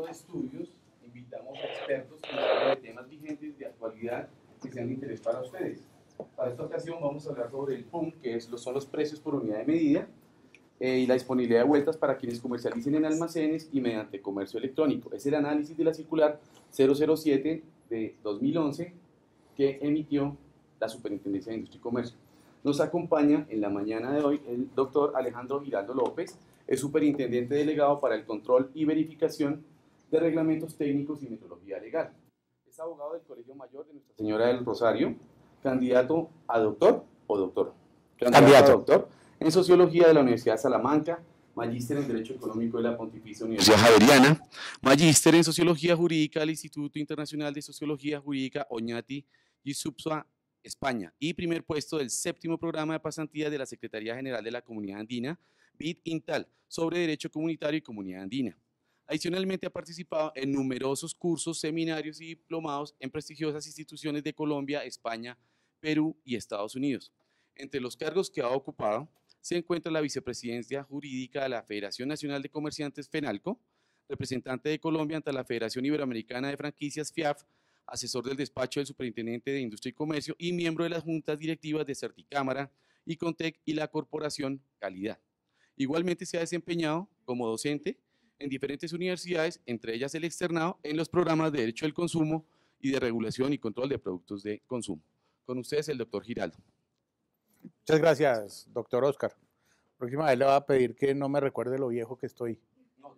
de estudios, invitamos a expertos que nos hablen de temas vigentes de actualidad que sean de interés para ustedes. Para esta ocasión vamos a hablar sobre el PUM, que son los precios por unidad de medida, y la disponibilidad de vueltas para quienes comercialicen en almacenes y mediante comercio electrónico. Es el análisis de la circular 007 de 2011 que emitió la Superintendencia de Industria y Comercio. Nos acompaña en la mañana de hoy el doctor Alejandro Giraldo López, es superintendente delegado para el control y verificación de reglamentos técnicos y metodología legal. Es abogado del Colegio Mayor de Nuestra Señora del Rosario, candidato a doctor o doctor. Candidato a doctor en Sociología de la Universidad de Salamanca, magíster en Derecho Económico de la Pontificia Universidad Javeriana, magíster en Sociología Jurídica del Instituto Internacional de Sociología Jurídica Oñati y Subsa, España, y primer puesto del 7º programa de pasantía de la Secretaría General de la Comunidad Andina, BID-INTAL, sobre Derecho Comunitario y Comunidad Andina. Adicionalmente ha participado en numerosos cursos, seminarios y diplomados en prestigiosas instituciones de Colombia, España, Perú y Estados Unidos. Entre los cargos que ha ocupado se encuentra la vicepresidencia jurídica de la Federación Nacional de Comerciantes FENALCO, representante de Colombia ante la Federación Iberoamericana de Franquicias FIAF, asesor del despacho del Superintendente de Industria y Comercio y miembro de las juntas directivas de Certicámara, Icontec y la Corporación Calidad. Igualmente se ha desempeñado como docente en diferentes universidades, entre ellas el externado en los programas de Derecho del Consumo y de Regulación y Control de Productos de Consumo. Con ustedes el doctor Giraldo. Muchas gracias, doctor Oscar. Próxima vez le voy a pedir que no me recuerde lo viejo que estoy. No,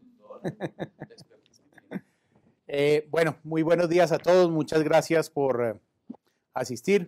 bueno, muy buenos días a todos. Muchas gracias por asistir.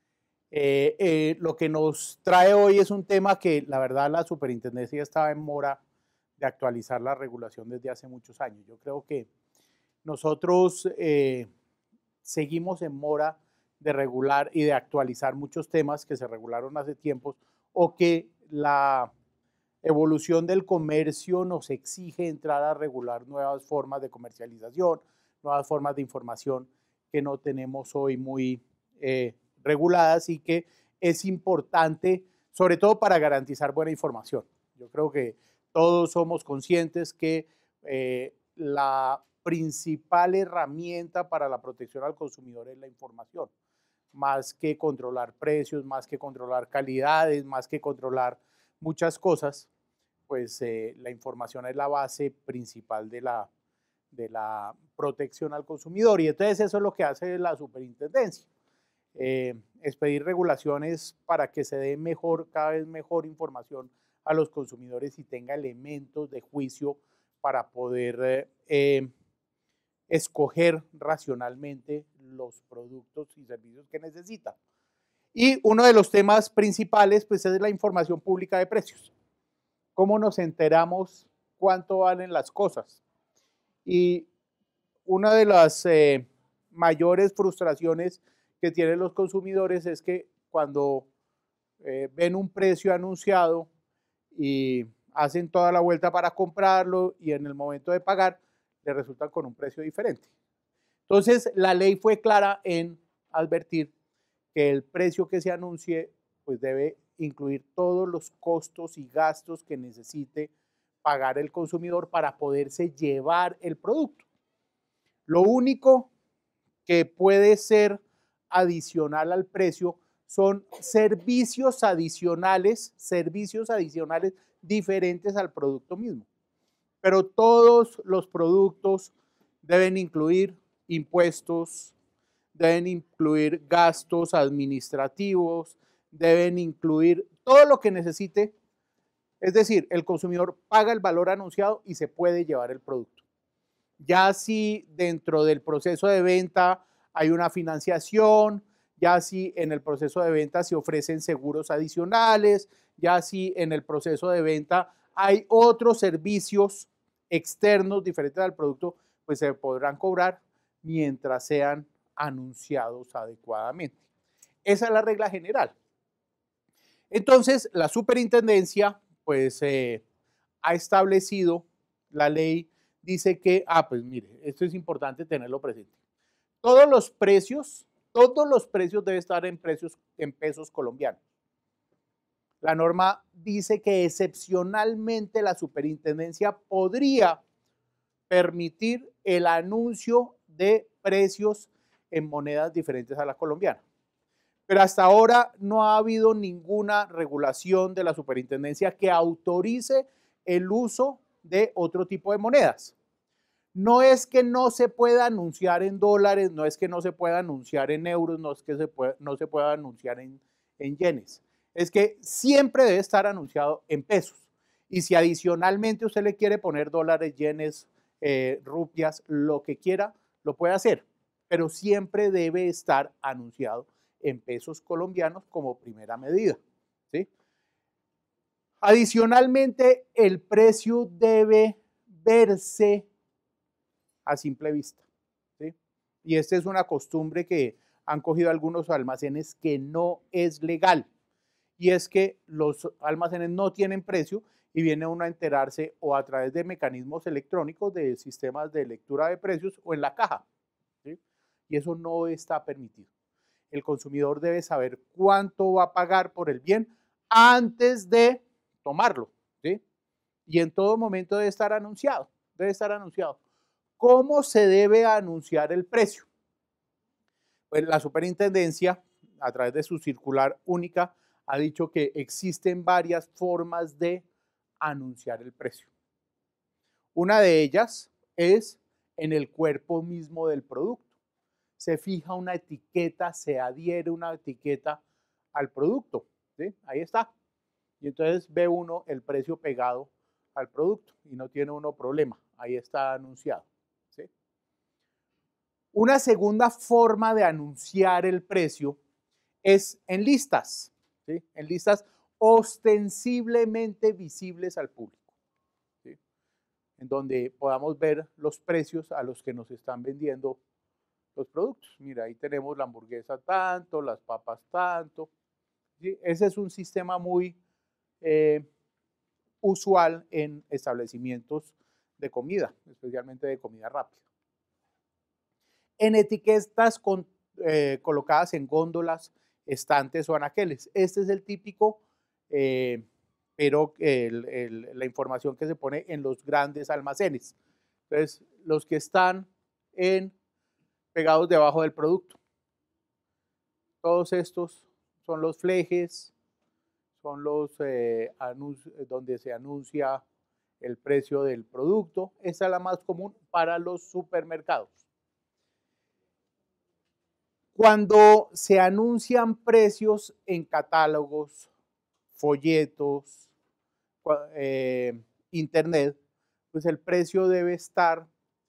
Lo que nos trae hoy es un tema que la verdad la superintendencia estaba en mora de actualizar la regulación desde hace muchos años. Yo creo que nosotros seguimos en mora de regular y de actualizar muchos temas que se regularon hace tiempos o que la evolución del comercio nos exige entrar a regular nuevas formas de comercialización, nuevas formas de información que no tenemos hoy muy reguladas y que es importante, sobre todo para garantizar buena información. Yo creo que todos somos conscientes que la principal herramienta para la protección al consumidor es la información, más que controlar precios, más que controlar calidades, más que controlar muchas cosas, pues la información es la base principal de la protección al consumidor y entonces eso es lo que hace la superintendencia. Expedir regulaciones para que se dé cada vez mejor información a los consumidores y tenga elementos de juicio para poder escoger racionalmente los productos y servicios que necesita. Y uno de los temas principales pues es la información pública de precios. ¿Cómo nos enteramos cuánto valen las cosas? Y una de las mayores frustraciones que tienen los consumidores es que cuando ven un precio anunciado y hacen toda la vuelta para comprarlo y en el momento de pagar le resultan con un precio diferente. Entonces la ley fue clara en advertir que el precio que se anuncie pues debe incluir todos los costos y gastos que necesite pagar el consumidor para poderse llevar el producto. Lo único que puede ser adicional al precio son servicios adicionales diferentes al producto mismo. Pero todos los productos deben incluir impuestos, deben incluir gastos administrativos, deben incluir todo lo que necesite. Es decir, el consumidor paga el valor anunciado y se puede llevar el producto. Ya si dentro del proceso de venta hay una financiación, ya si en el proceso de venta se ofrecen seguros adicionales, ya si en el proceso de venta hay otros servicios externos diferentes al producto, pues se podrán cobrar mientras sean anunciados adecuadamente. Esa es la regla general. Entonces, la superintendencia pues ha establecido, la ley dice que, pues mire, esto es importante tenerlo presente. Todos los precios deben estar en pesos colombianos. La norma dice que excepcionalmente la superintendencia podría permitir el anuncio de precios en monedas diferentes a la colombiana. Pero hasta ahora no ha habido ninguna regulación de la superintendencia que autorice el uso de otro tipo de monedas. No es que no se pueda anunciar en dólares, no es que no se pueda anunciar en euros, no es que no se pueda anunciar en yenes. Es que siempre debe estar anunciado en pesos. Y si adicionalmente usted le quiere poner dólares, yenes, rupias, lo que quiera, lo puede hacer. Pero siempre debe estar anunciado en pesos colombianos como primera medida, ¿sí? Adicionalmente, el precio debe verse a simple vista, ¿sí? Y esta es una costumbre que han cogido algunos almacenes que no es legal. Y es que los almacenes no tienen precio y viene uno a enterarse o a través de mecanismos electrónicos de sistemas de lectura de precios o en la caja, ¿sí? Y eso no está permitido. El consumidor debe saber cuánto va a pagar por el bien antes de tomarlo, ¿sí? Y en todo momento debe estar anunciado, debe estar anunciado. ¿Cómo se debe anunciar el precio? Pues la superintendencia, a través de su circular única, ha dicho que existen varias formas de anunciar el precio. Una de ellas es en el cuerpo mismo del producto. Se fija una etiqueta, se adhiere una etiqueta al producto, ¿sí? Ahí está. Y entonces ve uno el precio pegado al producto y no tiene uno problema. Ahí está anunciado, ¿sí? Una segunda forma de anunciar el precio es en listas, ¿sí? En listas ostensiblemente visibles al público, ¿sí? En donde podamos ver los precios a los que nos están vendiendo los productos. Mira, ahí tenemos la hamburguesa tanto, las papas tanto, ¿sí? Ese es un sistema muy usual en establecimientos de comida, especialmente de comida rápida. En etiquetas colocadas en góndolas, estantes o anaqueles. Este es el típico, pero la información que se pone en los grandes almacenes. Entonces, los que están pegados debajo del producto. Todos estos son los flejes, son los donde se anuncia el precio del producto. Esta es la más común para los supermercados. Cuando se anuncian precios en catálogos, folletos, internet, pues el precio debe estar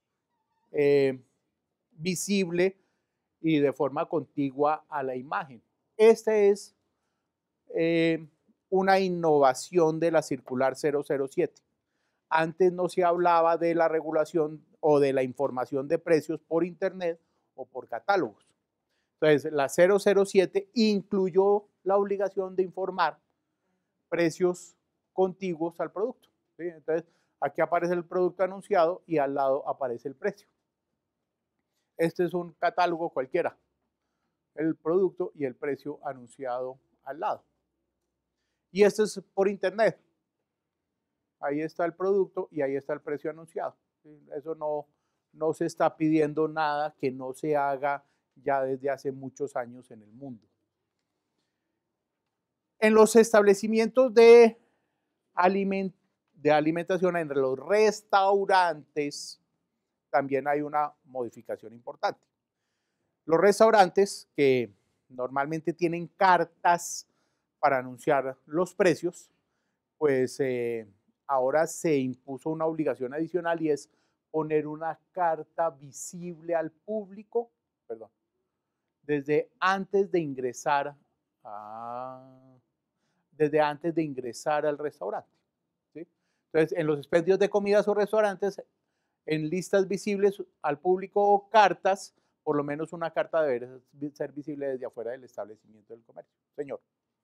visible y de forma contigua a la imagen. Esta es una innovación de la circular 007. Antes no se hablaba de la regulación o de la información de precios por internet o por catálogos. Entonces, la 007 incluyó la obligación de informar precios contiguos al producto, ¿sí? Entonces, aquí aparece el producto anunciado y al lado aparece el precio. Este es un catálogo cualquiera, el producto y el precio anunciado al lado. Y esto es por internet. Ahí está el producto y ahí está el precio anunciado. Eso no se está pidiendo nada que no se haga ya desde hace muchos años en el mundo. En los establecimientos de alimentación, en los restaurantes, también hay una modificación importante. Los restaurantes que normalmente tienen cartas para anunciar los precios, pues ahora se impuso una obligación adicional y es poner una carta visible al público, perdón, desde antes de ingresar al restaurante, ¿sí? Entonces, en los expendios de comidas o restaurantes, en listas visibles al público o cartas, por lo menos una carta debe ser visible desde afuera del establecimiento del comercio. Señor.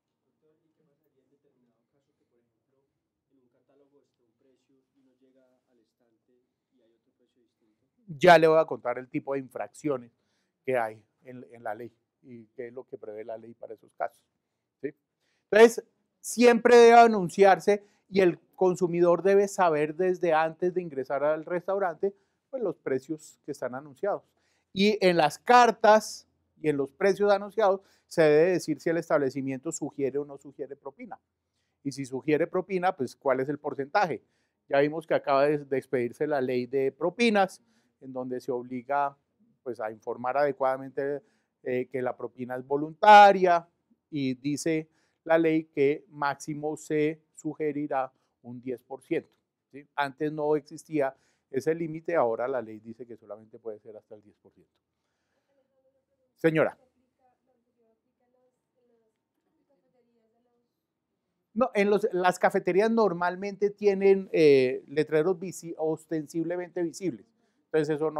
Ya le voy a contar el tipo de infracciones que hay en la ley y qué es lo que prevé la ley para esos casos, ¿sí? Entonces, siempre debe anunciarse y el consumidor debe saber desde antes de ingresar al restaurante pues, los precios que están anunciados. Y en las cartas y en los precios anunciados se debe decir si el establecimiento sugiere o no sugiere propina. Y si sugiere propina, pues cuál es el porcentaje. Ya vimos que acaba de expedirse la ley de propinas, en donde se obliga pues, a informar adecuadamente que la propina es voluntaria y dice la ley que máximo se sugerirá un 10%. ¿Sí? Antes no existía ese límite, ahora la ley dice que solamente puede ser hasta el 10%. Señora. No, las cafeterías normalmente tienen letreros ostensiblemente visibles. Entonces eso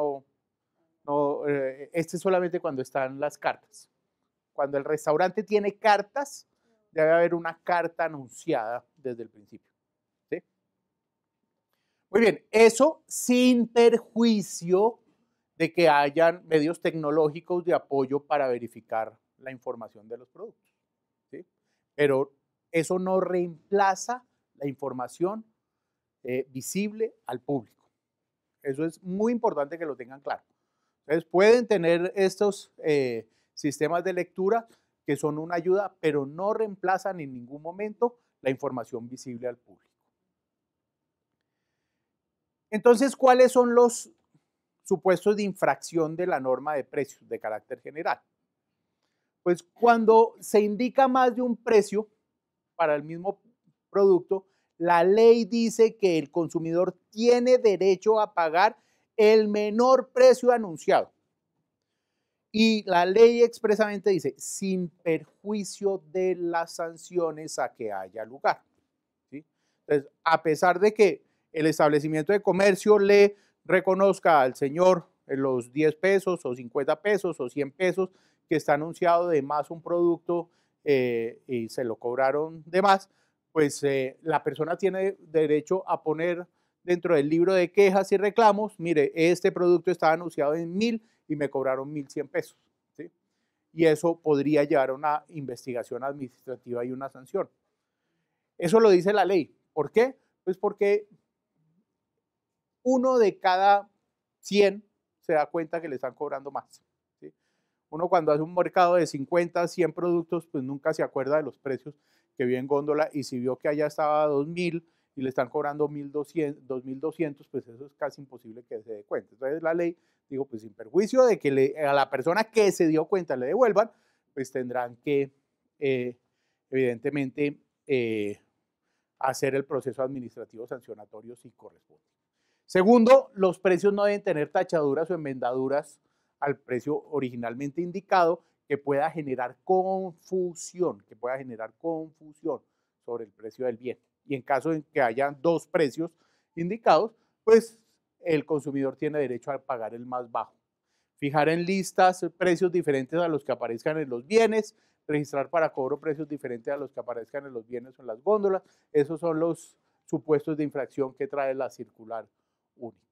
este es solamente cuando están las cartas. Cuando el restaurante tiene cartas, debe haber una carta anunciada desde el principio. ¿Sí? Muy bien, eso sin perjuicio de que hayan medios tecnológicos de apoyo para verificar la información de los productos. ¿Sí? Pero eso no reemplaza la información visible al público. Eso es muy importante que lo tengan claro. Entonces pueden tener estos sistemas de lectura que son una ayuda, pero no reemplazan en ningún momento la información visible al público. Entonces, ¿cuáles son los supuestos de infracción de la norma de precios de carácter general? Pues cuando se indica más de un precio para el mismo producto, la ley dice que el consumidor tiene derecho a pagar el menor precio anunciado. Y la ley expresamente dice, sin perjuicio de las sanciones a que haya lugar. ¿Sí? Entonces, a pesar de que el establecimiento de comercio le reconozca al señor los 10 pesos o 50 pesos o 100 pesos que está anunciado de más un producto y se lo cobraron de más, pues la persona tiene derecho a poner dentro del libro de quejas y reclamos, mire, este producto estaba anunciado en 1.000 y me cobraron 1.100 pesos. ¿Sí? Y eso podría llevar a una investigación administrativa y una sanción. Eso lo dice la ley. ¿Por qué? Pues porque 1 de cada 100 se da cuenta que le están cobrando más. ¿Sí? Uno cuando hace un mercado de 50, 100 productos, pues nunca se acuerda de los precios que vio en góndola y si vio que allá estaba 2.000 y le están cobrando 2.200, pues eso es casi imposible que se dé cuenta. Entonces la ley, digo, pues sin perjuicio de que a la persona que se dio cuenta le devuelvan, pues tendrán que, evidentemente, hacer el proceso administrativo sancionatorio si corresponde. Segundo, los precios no deben tener tachaduras o enmendaduras al precio originalmente indicado que pueda generar confusión, sobre el precio del bien. Y en caso de que haya 2 precios indicados, pues el consumidor tiene derecho a pagar el más bajo. Fijar en listas precios diferentes a los que aparezcan en los bienes, registrar para cobro precios diferentes a los que aparezcan en los bienes o en las góndolas. Esos son los supuestos de infracción que trae la circular única.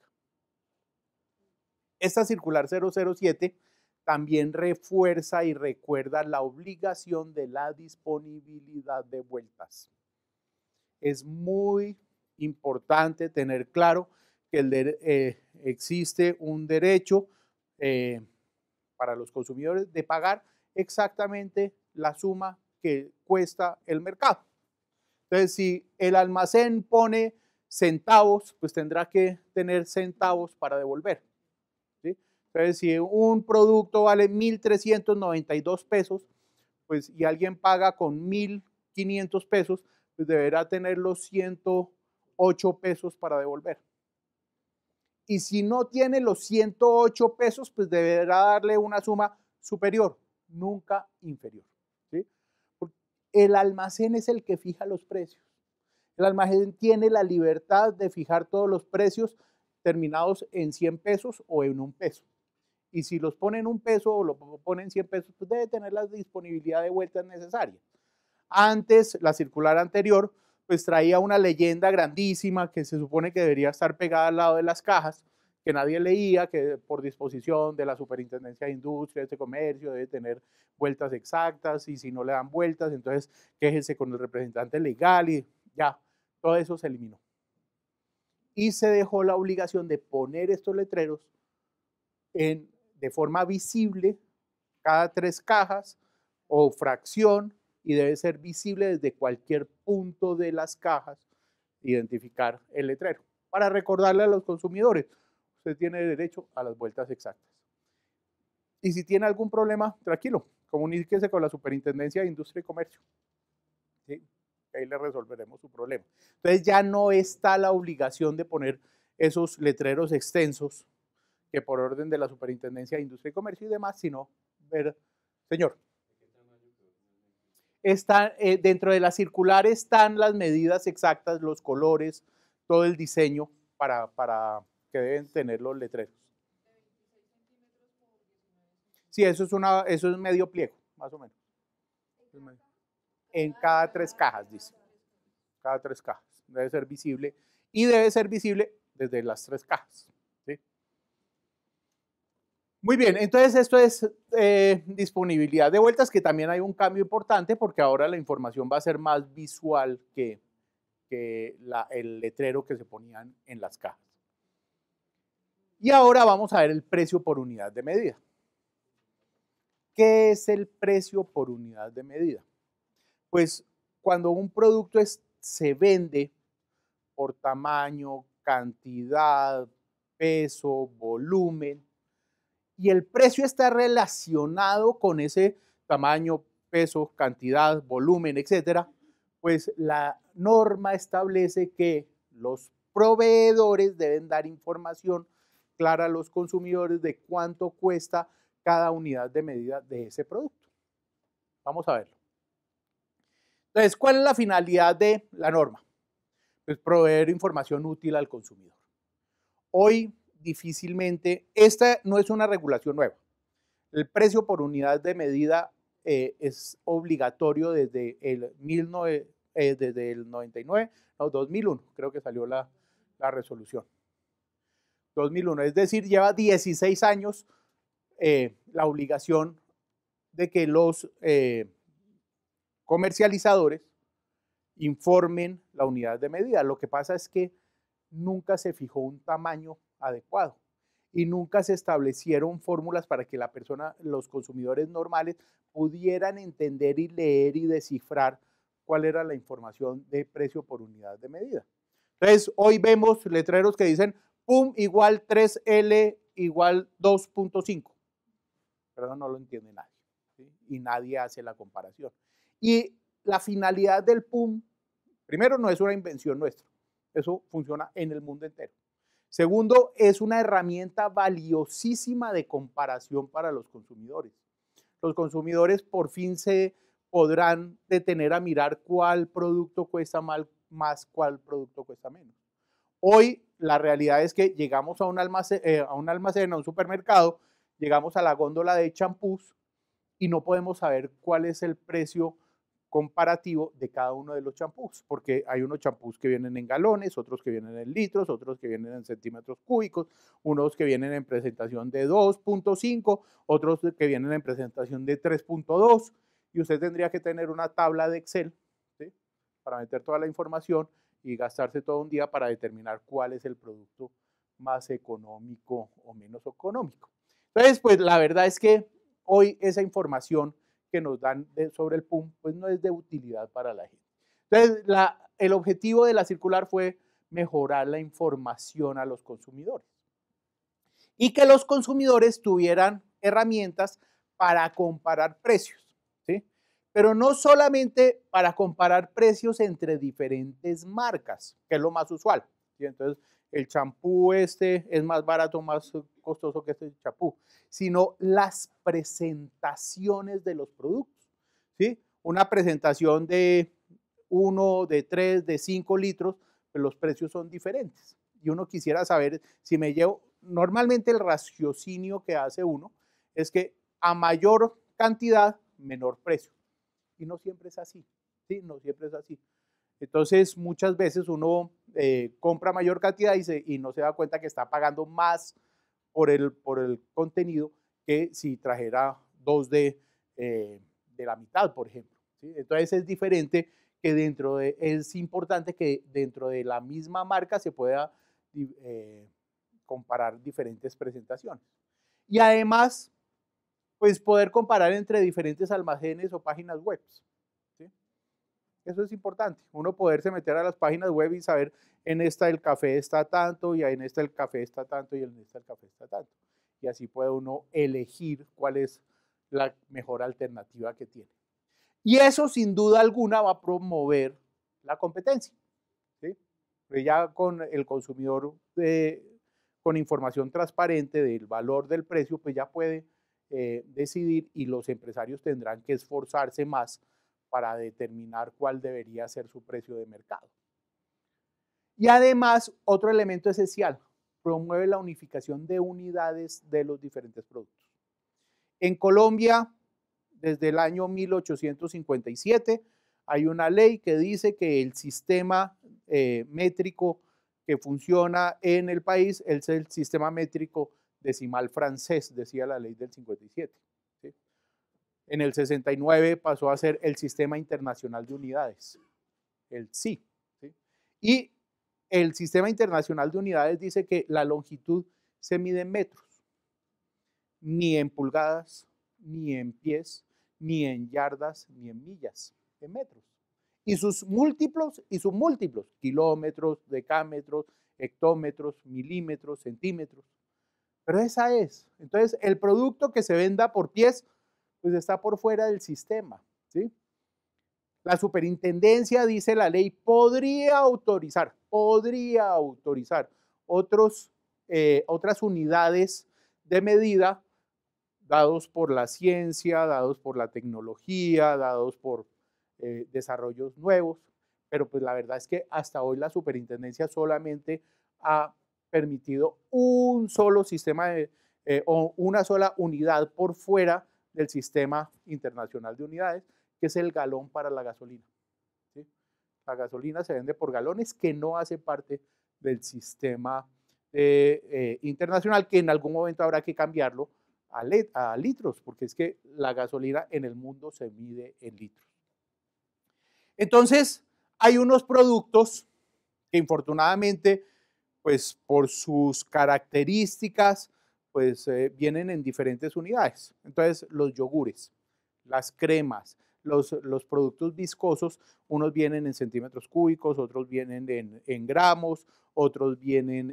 Esta circular 007 también refuerza y recuerda la obligación de la disponibilidad de vueltas. Es muy importante tener claro que existe un derecho para los consumidores de pagar exactamente la suma que cuesta el mercado. Entonces, si el almacén pone centavos, pues tendrá que tener centavos para devolver. ¿Sí? Entonces, si un producto vale 1.392 pesos, pues y alguien paga con 1.500 pesos, pues deberá tener los 108 pesos para devolver. Y si no tiene los 108 pesos, pues deberá darle una suma superior, nunca inferior. ¿Sí? Porque el almacén es el que fija los precios. El almacén tiene la libertad de fijar todos los precios terminados en 100 pesos o en 1 peso. Y si los pone en 1 peso o lo pone en 100 pesos, pues debe tener la disponibilidad de vueltas necesaria. Antes, la circular anterior, pues traía una leyenda grandísima que se supone que debería estar pegada al lado de las cajas, que nadie leía, que por disposición de la Superintendencia de Industria, de Comercio, debe tener vueltas exactas y si no le dan vueltas, entonces quéjese con el representante legal y ya. todo eso se eliminó. Y se dejó la obligación de poner estos letreros de forma visible cada 3 cajas o fracción, y debe ser visible desde cualquier punto de las cajas, identificar el letrero, para recordarle a los consumidores, usted tiene derecho a las vueltas exactas. Y si tiene algún problema, tranquilo, comuníquese con la Superintendencia de Industria y Comercio. ¿Sí? Ahí le resolveremos su problema. Entonces ya no está la obligación de poner esos letreros extensos que por orden de la Superintendencia de Industria y Comercio y demás, sino ver, señor, dentro de la circular están las medidas exactas, los colores, todo el diseño para que deben tener los letreros. Sí, eso es medio pliego, más o menos. En cada 3 cajas, dice. Cada 3 cajas. Debe ser visible. Y debe ser visible desde las 3 cajas. ¿Sí? Muy bien, entonces esto es disponibilidad de vueltas, que también hay un cambio importante porque ahora la información va a ser más visual que el letrero que se ponían en las cajas. Y ahora vamos a ver el precio por unidad de medida. ¿Qué es el precio por unidad de medida? Pues cuando un producto se vende por tamaño, cantidad, peso, volumen, y el precio está relacionado con ese tamaño, peso, cantidad, volumen, etcétera, pues la norma establece que los proveedores deben dar información clara a los consumidores de cuánto cuesta cada unidad de medida de ese producto. Vamos a verlo. Entonces, ¿cuál es la finalidad de la norma? Pues proveer información útil al consumidor. Hoy difícilmente, esta no es una regulación nueva. El precio por unidad de medida es obligatorio desde el 99, no, 2001, creo que salió la resolución. 2001, es decir, lleva 16 años la obligación de que los comercializadores informen la unidad de medida. Lo que pasa es que nunca se fijó un tamaño adecuado y nunca se establecieron fórmulas para que los consumidores normales pudieran entender y leer y descifrar cuál era la información de precio por unidad de medida. Entonces, hoy vemos letreros que dicen PUM igual 3L igual 2.5, pero no lo entiende nadie, ¿sí? Y nadie hace la comparación. Y la finalidad del PUM, primero, no es una invención nuestra, eso funciona en el mundo entero. Segundo, es una herramienta valiosísima de comparación para los consumidores. Los consumidores por fin se podrán detener a mirar cuál producto cuesta más, cuál producto cuesta menos. Hoy la realidad es que llegamos a un almacén, a un supermercado, llegamos a la góndola de champús y no podemos saber cuál es el precio comparativo de cada uno de los champús, porque hay unos champús que vienen en galones, otros que vienen en litros, otros que vienen en centímetros cúbicos, unos que vienen en presentación de 2.5, otros que vienen en presentación de 3.2, y usted tendría que tener una tabla de Excel, ¿sí?, para meter toda la información y gastarse todo un día para determinar cuál es el producto más económico o menos económico. Entonces, pues la verdad es que hoy esa información que nos dan sobre el PUM, pues no es de utilidad para la gente. Entonces, el objetivo de la circular fue mejorar la información a los consumidores y que los consumidores tuvieran herramientas para comparar precios, ¿sí? Pero no solamente para comparar precios entre diferentes marcas, que es lo más usual, ¿sí? Entonces, el champú es más barato, más costoso que este champú, sino las presentaciones de los productos, ¿sí? Una presentación de 1, de 3, de 5 litros, pues los precios son diferentes. Y uno quisiera saber si me llevo, normalmente el raciocinio que hace uno es que a mayor cantidad, menor precio. Y no siempre es así, ¿sí? No siempre es así. Entonces, muchas veces uno compra mayor cantidad y no se da cuenta que está pagando más por el contenido que si trajera 2 de la mitad, por ejemplo, ¿sí? Entonces, es diferente que es importante que dentro de la misma marca se pueda comparar diferentes presentaciones. Y además, pues poder comparar entre diferentes almacenes o páginas web. ¿Sí? Eso es importante, uno poderse meter a las páginas web y saber en esta el café está tanto, y en esta el café está tanto, y en esta el café está tanto. Y así puede uno elegir cuál es la mejor alternativa que tiene. Y eso sin duda alguna va a promover la competencia. ¿Sí? Porque ya con el consumidor con información transparente del valor del precio, pues ya puede decidir, y los empresarios tendrán que esforzarse más para determinar cuál debería ser su precio de mercado. Y además, otro elemento esencial, promueve la unificación de unidades de los diferentes productos. En Colombia, desde el año 1857, hay una ley que dice que el sistema métrico que funciona en el país es el sistema métrico decimal francés, decía la ley del 57. ¿Sí? En el 69 pasó a ser el Sistema Internacional de Unidades, el SI. ¿Sí? Y el Sistema Internacional de Unidades dice que la longitud se mide en metros, ni en pulgadas, ni en pies, ni en yardas, ni en millas, en metros. Y sus múltiplos, kilómetros, decámetros, hectómetros, milímetros, centímetros. Pero esa es. Entonces, el producto que se venda por pies, pues está por fuera del sistema. ¿Sí? La superintendencia, dice la ley, podría autorizar otras unidades de medida dados por la ciencia, dados por la tecnología, dados por desarrollos nuevos, pero pues la verdad es que hasta hoy la superintendencia solamente ha permitido un solo sistema o una sola unidad por fuera del sistema internacional de unidades, que es el galón para la gasolina. ¿Sí? La gasolina se vende por galones, que no hace parte del sistema internacional, que en algún momento habrá que cambiarlo a litros, porque es que la gasolina en el mundo se mide en litros. Entonces, hay unos productos que infortunadamente, pues por sus características, pues vienen en diferentes unidades. Entonces, los yogures, las cremas, los productos viscosos, unos vienen en centímetros cúbicos, otros vienen en gramos, otros vienen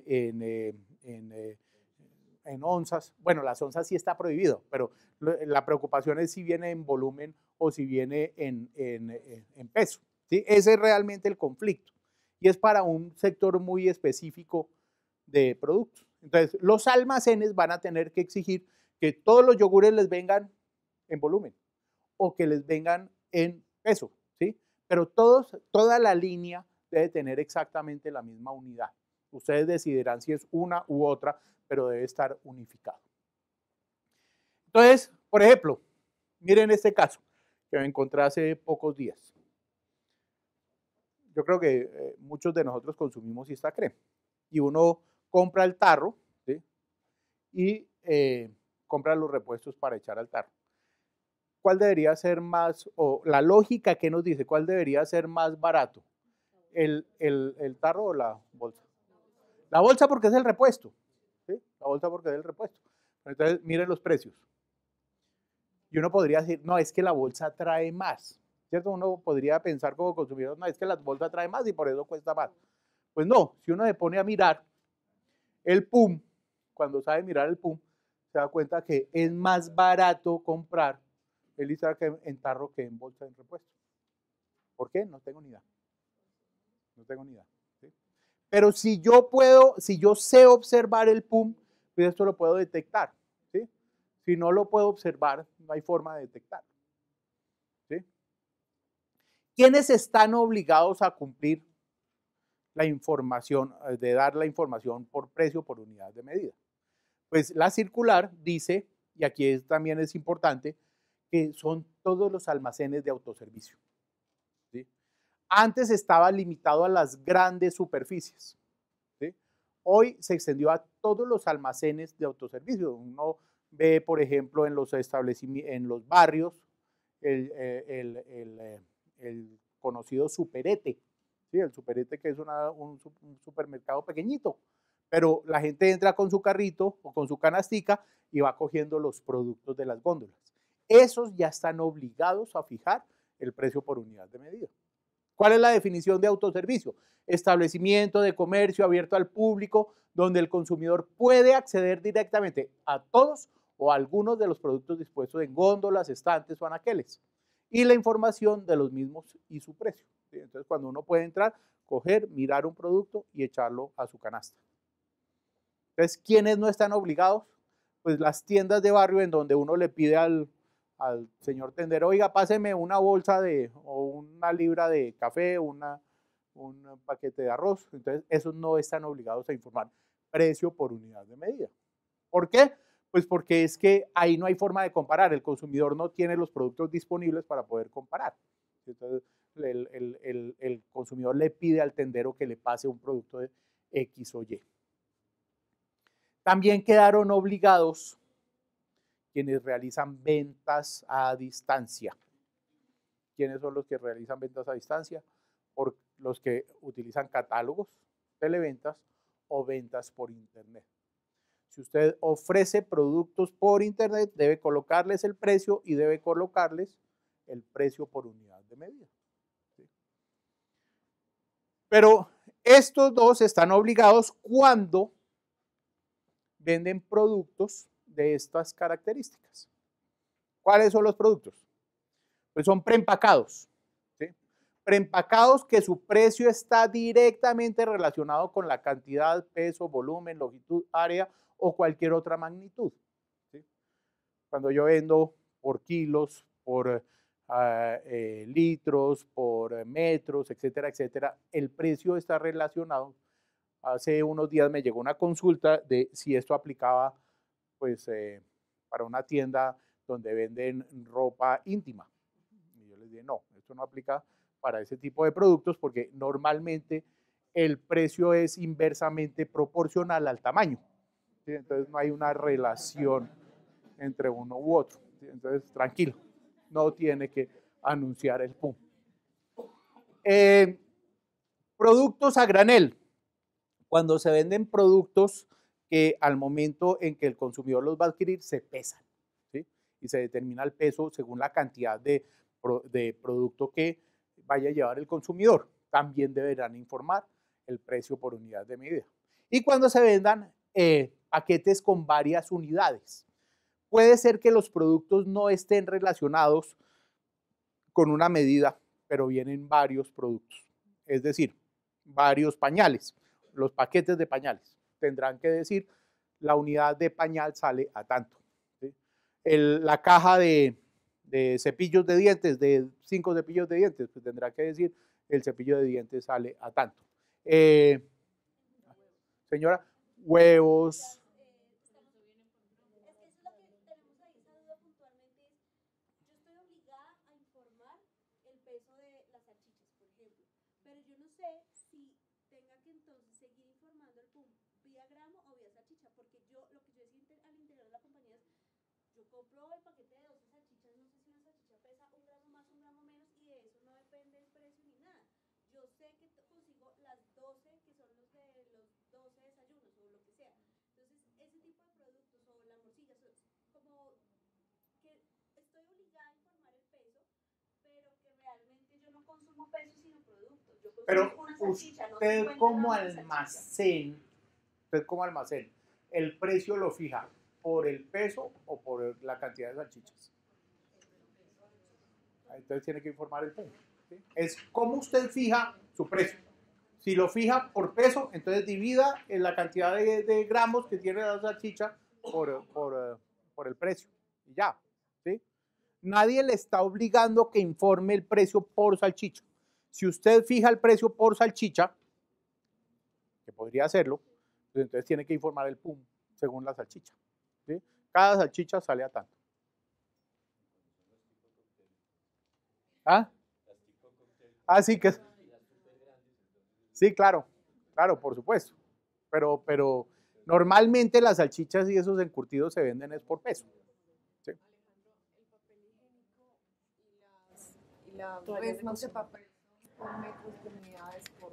en onzas. Bueno, las onzas sí está prohibido, pero la preocupación es si viene en volumen o si viene en peso. ¿Sí? Ese es realmente el conflicto. Y es para un sector muy específico de productos. Entonces, los almacenes van a tener que exigir que todos los yogures les vengan en volumen o que les vengan en peso, ¿sí? Pero toda la línea debe tener exactamente la misma unidad. Ustedes decidirán si es una u otra, pero debe estar unificado. Entonces, por ejemplo, miren este caso que me encontré hace pocos días. Yo creo que muchos de nosotros consumimos esta crema y uno compra el tarro, ¿sí? Y compra los repuestos para echar al tarro. ¿Cuál debería ser más, o la lógica que nos dice, cuál debería ser más barato? ¿El tarro o la bolsa? La bolsa porque es el repuesto. ¿Sí? La bolsa porque es el repuesto. Entonces, miren los precios. Y uno podría decir, no, es que la bolsa trae más. ¿Cierto? Uno podría pensar como consumidor, no, es que la bolsa trae más y por eso cuesta más. Pues no, si uno se pone a mirar el PUM, cuando sabe mirar el PUM, se da cuenta que es más barato comprar el Lizar en tarro que en bolsa en repuesto. ¿Por qué? No tengo ni idea. No tengo ni idea. ¿Sí? Pero si yo sé observar el PUM, pues esto lo puedo detectar. ¿Sí? Si no lo puedo observar, no hay forma de detectarlo. ¿Sí? ¿Quiénes están obligados a cumplir la información, de dar la información por precio por unidad de medida? Pues la circular dice, y aquí también es importante, que son todos los almacenes de autoservicio. ¿Sí? Antes estaba limitado a las grandes superficies. ¿Sí? Hoy se extendió a todos los almacenes de autoservicio. Uno ve, por ejemplo, en los barrios, el conocido superete, ¿sí? El superete que es un supermercado pequeñito, pero la gente entra con su carrito o con su canastica y va cogiendo los productos de las góndolas. Esos ya están obligados a fijar el precio por unidad de medida. ¿Cuál es la definición de autoservicio? Establecimiento de comercio abierto al público donde el consumidor puede acceder directamente a todos o a algunos de los productos dispuestos en góndolas, estantes o anaqueles y la información de los mismos y su precio. ¿Sí? Entonces, cuando uno puede entrar, coger, mirar un producto y echarlo a su canasta. Entonces, ¿quiénes no están obligados? Pues las tiendas de barrio en donde uno le pide al señor tendero, oiga, páseme una bolsa o una libra de café, un paquete de arroz. Entonces, esos no están obligados a informar precio por unidad de medida. ¿Por qué? Pues porque es que ahí no hay forma de comparar. El consumidor no tiene los productos disponibles para poder comparar. Entonces, el consumidor le pide al tendero que le pase un producto de X o Y. También quedaron obligados quienes realizan ventas a distancia. ¿Quiénes son los que realizan ventas a distancia? Por los que utilizan catálogos, televentas o ventas por internet. Si usted ofrece productos por internet, debe colocarles el precio y debe colocarles el precio por unidad de medida. ¿Sí? Pero estos dos están obligados cuando venden productos de estas características. ¿Cuáles son los productos? Pues son preempacados. ¿Sí? Preempacados que su precio está directamente relacionado con la cantidad, peso, volumen, longitud, área o cualquier otra magnitud. ¿Sí? Cuando yo vendo por kilos, por litros, por metros, etcétera, etcétera, el precio está relacionado. Hace unos días me llegó una consulta de si esto aplicaba pues, para una tienda donde venden ropa íntima. Y yo les dije, no, esto no aplica para ese tipo de productos porque normalmente el precio es inversamente proporcional al tamaño. ¿Sí? Entonces no hay una relación entre uno u otro. ¿Sí? Entonces, tranquilo, no tiene que anunciar el PUM. Productos a granel. Cuando se venden productos que al momento en que el consumidor los va a adquirir se pesan, ¿sí? Y se determina el peso según la cantidad de producto que vaya a llevar el consumidor. También deberán informar el precio por unidad de medida. Y cuando se vendan paquetes con varias unidades, puede ser que los productos no estén relacionados con una medida, pero vienen varios productos, es decir, varios pañales. Los paquetes de pañales tendrán que decir la unidad de pañal sale a tanto. ¿Sí? La caja de cepillos de dientes, de 5 cepillos de dientes, pues tendrá que decir el cepillo de dientes sale a tanto. Señora, huevos. Pero yo no sé si tenga que entonces seguir informando el PUM vía gramo o vía salchicha, porque yo lo que yo decía al interior de la compañía es, yo compro el paquete de 12 salchichas, no sé si una salchicha pesa 1 gramo más, 1 gramo menos, y de eso no depende el precio ni nada. Yo sé que consigo las 12 que son los de los 12 desayunos o lo que sea. Entonces, ese tipo de productos o la morcilla, como que estoy obligada a informar el peso, pero que realmente yo no consumo peso sino productos. Yo consumo Pero una salchicha, usted no como almacén, ¿el precio lo fija por el peso o por la cantidad de salchichas? Entonces tiene que informar el punto. ¿Sí? Es cómo usted fija su precio. Si lo fija por peso, entonces divida en la cantidad de gramos que tiene la salchicha por el precio. Y ya. ¿Sí? Nadie le está obligando que informe el precio por salchicha. Si usted fija el precio por salchicha, que podría hacerlo, pues entonces tiene que informar el PUM según la salchicha. ¿Sí? Cada salchicha sale a tanto. ¿Ah? Sí, que sí, claro, por supuesto. Pero normalmente las salchichas y esos encurtidos se venden es por peso. ¿Sí? Y la resmas de papel por metros de unidades por...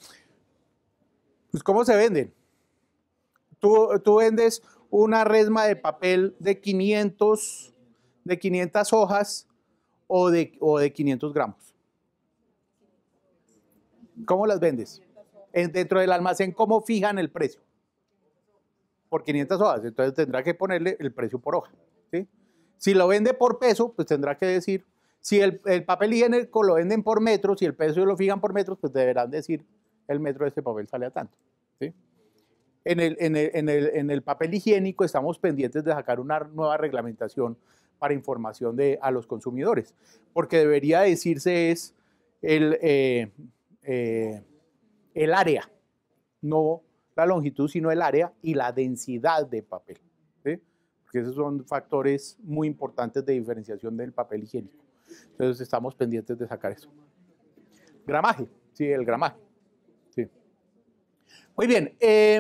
Pues, ¿cómo se venden? Tú vendes una resma de papel de 500 hojas o de 500 gramos. ¿Cómo las vendes? Dentro del almacén, ¿cómo fijan el precio? Por 500 hojas, entonces tendrá que ponerle el precio por hoja, ¿sí? Si lo vende por peso, pues tendrá que decir, si el papel higiénico lo venden por metros, si el precio lo fijan por metros, pues deberán decir, el metro de este papel sale a tanto, ¿sí? En el papel higiénico estamos pendientes de sacar una nueva reglamentación para información a los consumidores, porque debería decirse es el área, no la longitud, sino el área y la densidad de papel, ¿sí? Porque esos son factores muy importantes de diferenciación del papel higiénico. Entonces estamos pendientes de sacar eso. Gramaje, sí, el gramaje. Sí. Muy bien.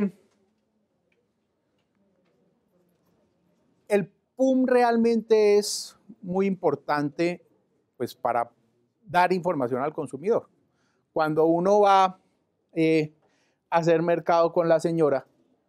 El PUM realmente es muy importante, pues, para dar información al consumidor. Cuando uno va a hacer mercado con la señora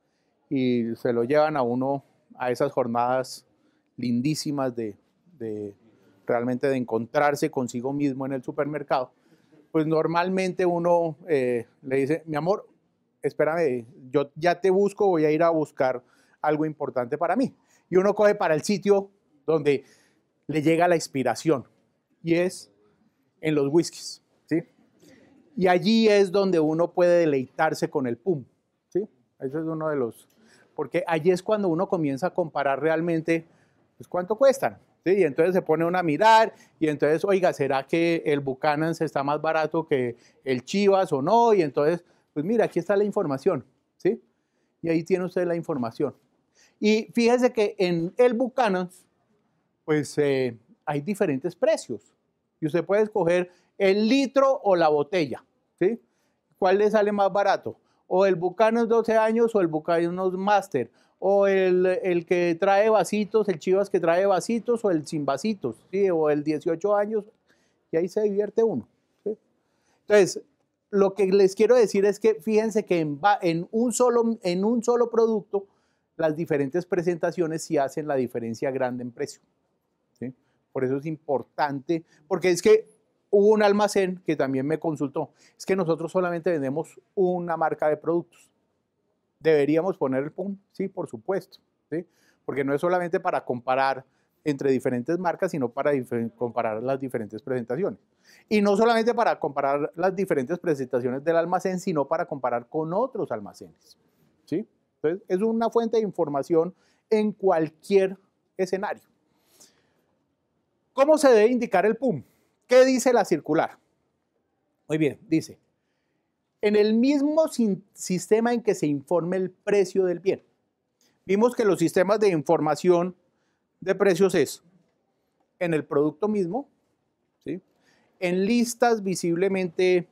y se lo llevan a uno a esas jornadas lindísimas realmente de encontrarse consigo mismo en el supermercado, pues normalmente uno le dice, mi amor, espérame, yo ya te busco, voy a ir a buscar algo importante para mí. Y uno coge para el sitio donde le llega la inspiración, y es en los whiskies, ¿sí? Y allí es donde uno puede deleitarse con el PUM, ¿sí? Eso es uno de los... Porque allí es cuando uno comienza a comparar realmente, pues, cuánto cuestan, ¿sí? Y entonces se pone uno a mirar, y entonces, oiga, ¿será que el Buchanan's está más barato que el Chivas o no? Y entonces, pues mira, aquí está la información, ¿sí? Y ahí tiene usted la información. Y fíjese que en el Buchanan's, pues hay diferentes precios. Y usted puede escoger el litro o la botella, ¿sí? ¿Cuál le sale más barato? O el Buchanan's 12 años o el Buchanan's Master. O el que trae vasitos, el Chivas que trae vasitos o el sin vasitos, ¿sí? O el 18 años. Y ahí se divierte uno, ¿sí? Entonces, lo que les quiero decir es que fíjense que en un solo producto, las diferentes presentaciones sí hacen la diferencia grande en precio, ¿sí? Por eso es importante, porque es que hubo un almacén que también me consultó, es que nosotros solamente vendemos una marca de productos. ¿Deberíamos poner el PUM? Sí, por supuesto, ¿sí? Porque no es solamente para comparar entre diferentes marcas, sino para comparar las diferentes presentaciones. Y no solamente para comparar las diferentes presentaciones del almacén, sino para comparar con otros almacenes, ¿sí? Entonces, es una fuente de información en cualquier escenario. ¿Cómo se debe indicar el PUM? ¿Qué dice la circular? Muy bien, dice, en el mismo sistema en que se informe el precio del bien. Vimos que los sistemas de información de precios es en el producto mismo, ¿sí? En listas visiblemente